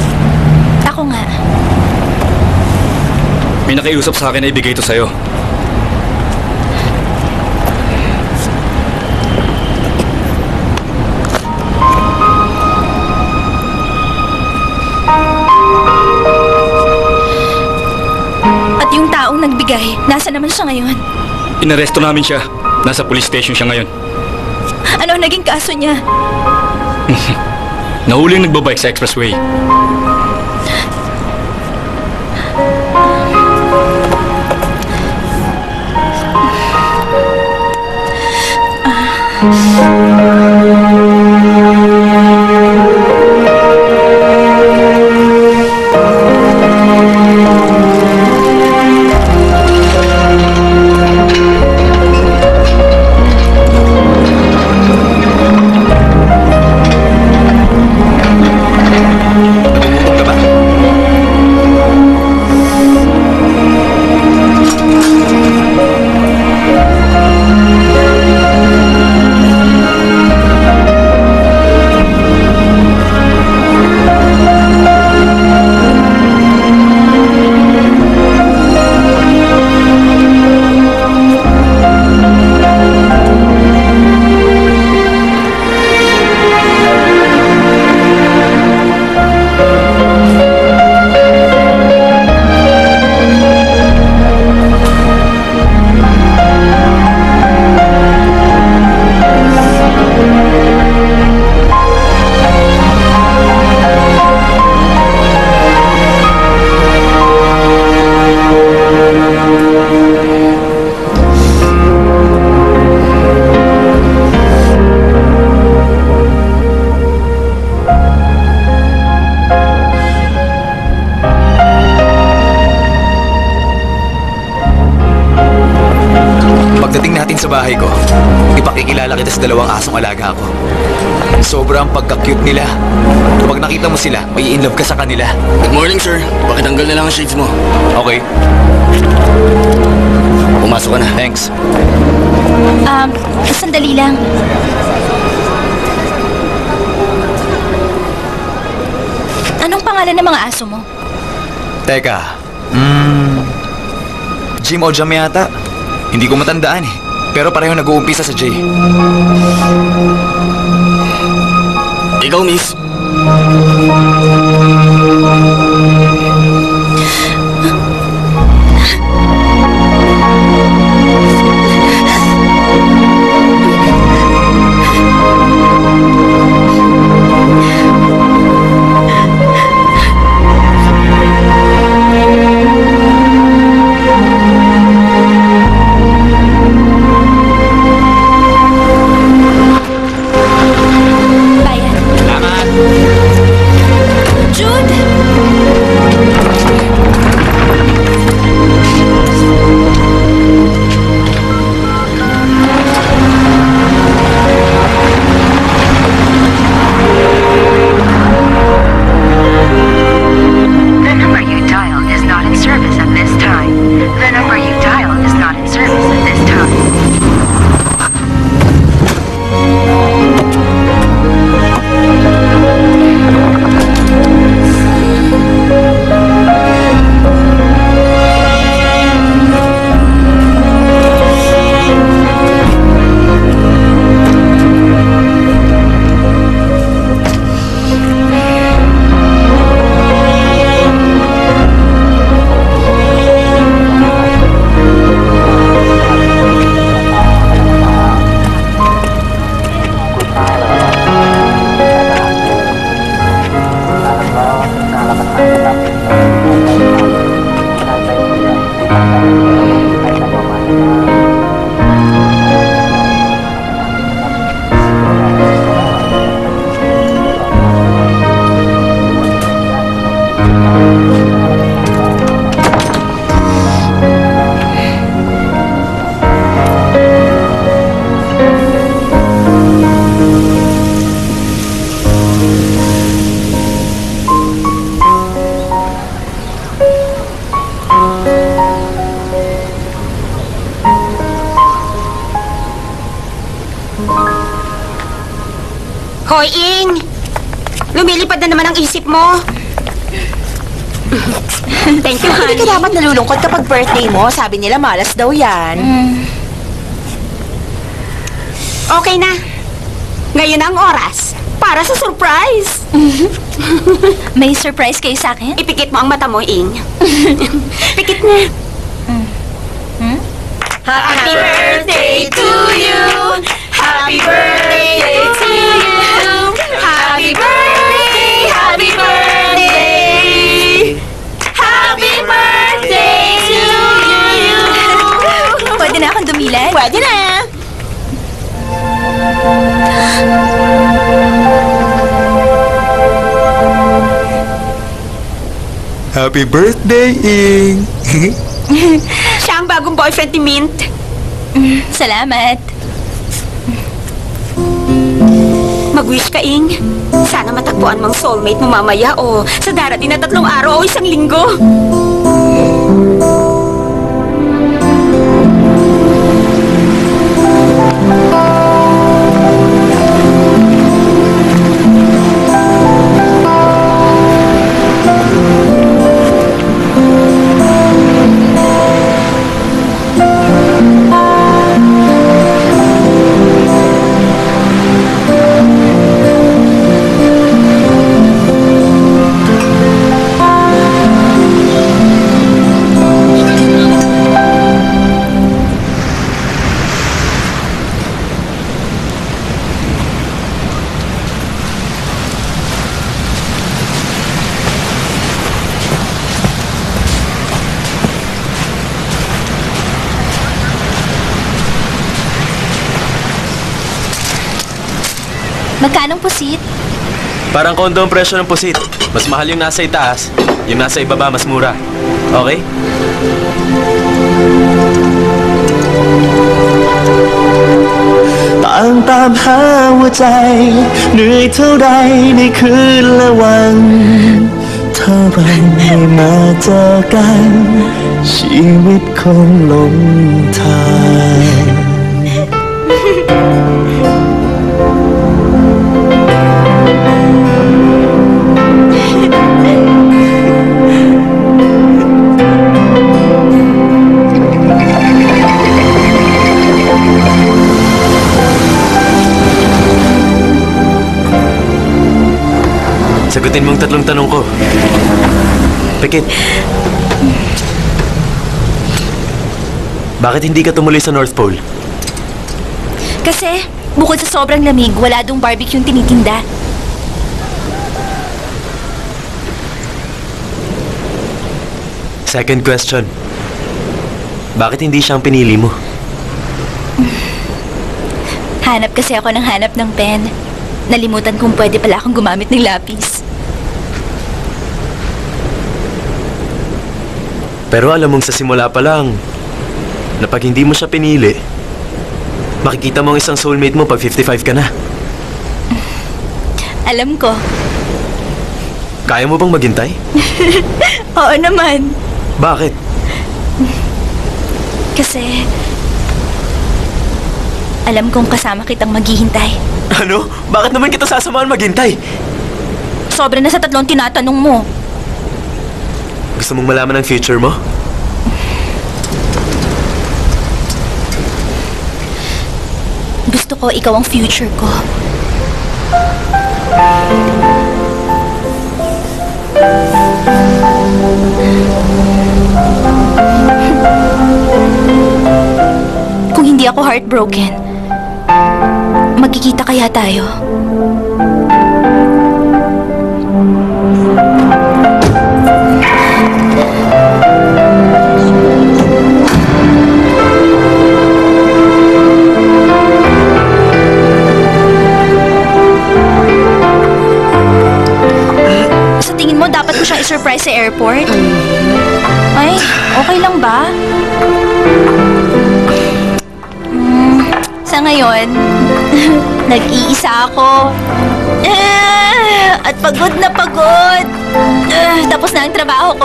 Ako nga. May nakiusap sa akin na ibigay ito sa'yo. nagbigay? Nasa naman siya ngayon? Inaresto namin siya. Nasa police station siya ngayon. Ano ang naging kaso niya? Nahuling nagbabike sa expressway. Sa bahay ko, ipakikilala kita sa dalawang asong alaga ko. Sobrang pagka-cute nila. Kapag nakita mo sila, may in love ka sa kanila. Good morning, sir. Pakitanggal na lang ang shades mo. Okay. Pumasok ka na. Thanks. Um, sandali lang. Anong pangalan ng mga aso mo? Teka. Hmm... Jim o Jam yata. Hindi ko matandaan eh. Pero pareho nag-uumpisa sa J. Ikaw, miss. Hoy, Ing! Lumilipad na naman ang isip mo. Thank you, honey. Hindi ka dapat nalulungkot kapag birthday mo. Sabi nila malas daw yan. Mm. Okay na. Ngayon ang oras para sa surprise. May surprise kayo sa akin? Ipikit mo ang mata mo, Ing. Pikit na. Mm. Happy birthday to you. Happy birthday to you. Happy birthday, happy birthday. Happy birthday to you. Pwede na akong dumilan? Pwede na. Happy birthday, Ing! Siya ang bagong boyfriend ni Mint. Salamat. Mag-wish ka, Ing. Sana matagpuan mong soulmate mo mamaya o sa darating na tatlong araw o isang linggo. Magkanong pusit? Parang kondo ang presyo ng pusit. Mas mahal yung nasa itaas, yung nasa ibaba mas mura. Okay? ต่างตามหาหัวใจเหนื่อยเท่าไรในคืนและวันถ้าเราไม่มาเจอกันชีวิตคงหลงทาง Sagutin mong tatlong tanong ko. Pikit. Bakit hindi ka tumuloy sa North Pole? Kasi, bukod sa sobrang lamig, wala dong barbecue yung tinitinda. Second question. Bakit hindi siyang pinili mo? Hanap kasi ako ng hanap ng pen. Nalimutan kung pwede pala akong gumamit ng lapis. Pero alam mong sa simula pa lang, na pag hindi mo siya pinili, makikita mo ang isang soulmate mo pag fifty-five ka na. Alam ko. Kaya mo bang maghintay? Oo naman. Bakit? Kasi, alam kong kasama kitang maghihintay. Ano? Bakit naman kita sasamahan maghintay? Sobra na sa tatlong tinatanong mo. Gusto mong malaman ang future mo? Gusto ko ikaw ang future ko. Kung hindi ako heartbroken, magkikita kaya tayo? Sa tingin mo, dapat ko siyang i-surprise sa airport? Ay, okay lang ba? Sa ngayon, nag-iisa ako. Uh, at pagod na pagod. Uh, tapos na ang trabaho ko.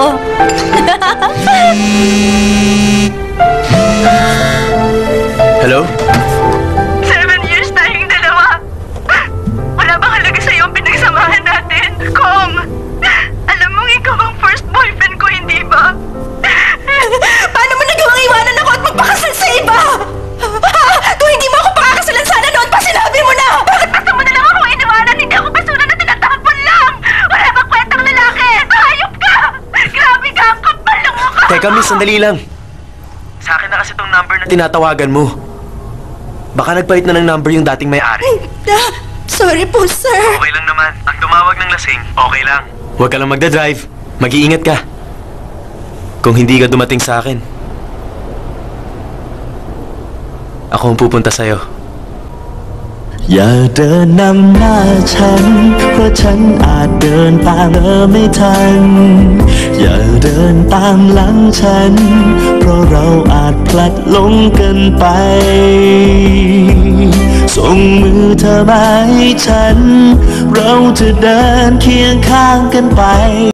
Hello? Seven years tayong dalawa. Wala bang halaga sa'yo ang pinagsamahan natin? Kong, alam mong ikaw ang first boyfriend ko, hindi ba? Paano mo nagawang iwanan ako at magpakasal sa iba? Kung hindi mo ako pakakasalan, sana noon pa sinabi mo na! Bakit gusto mo na lang akong iniwanan? Hindi ako basura na tinatapon lang! Wala bang kwentang lalaki? Hayop ka! Grabe ka! Ang kapal ng mukha! Teka, miss, sandali lang. Sa akin akin na kasi tong number na tinatawagan mo. Baka nagpalit na ng number yung dating may-ari. Sorry po, sir. Okay lang naman. Ang tumawag ng lasing, okay lang. Huwag ka lang magdadrive. Mag-iingat ka. Kung hindi ka dumating sa akin, ako ang pupunta sa'yo. อย่าเดินนำหน้าฉันเพราะฉันอาจเดินตามเธอไม่ทันอย่าเดินตามหลังฉันเพราะเราอาจพลัดหลงกันไปส่งมือเธอมาให้ฉันเราจะเดินเคียงข้างกันไป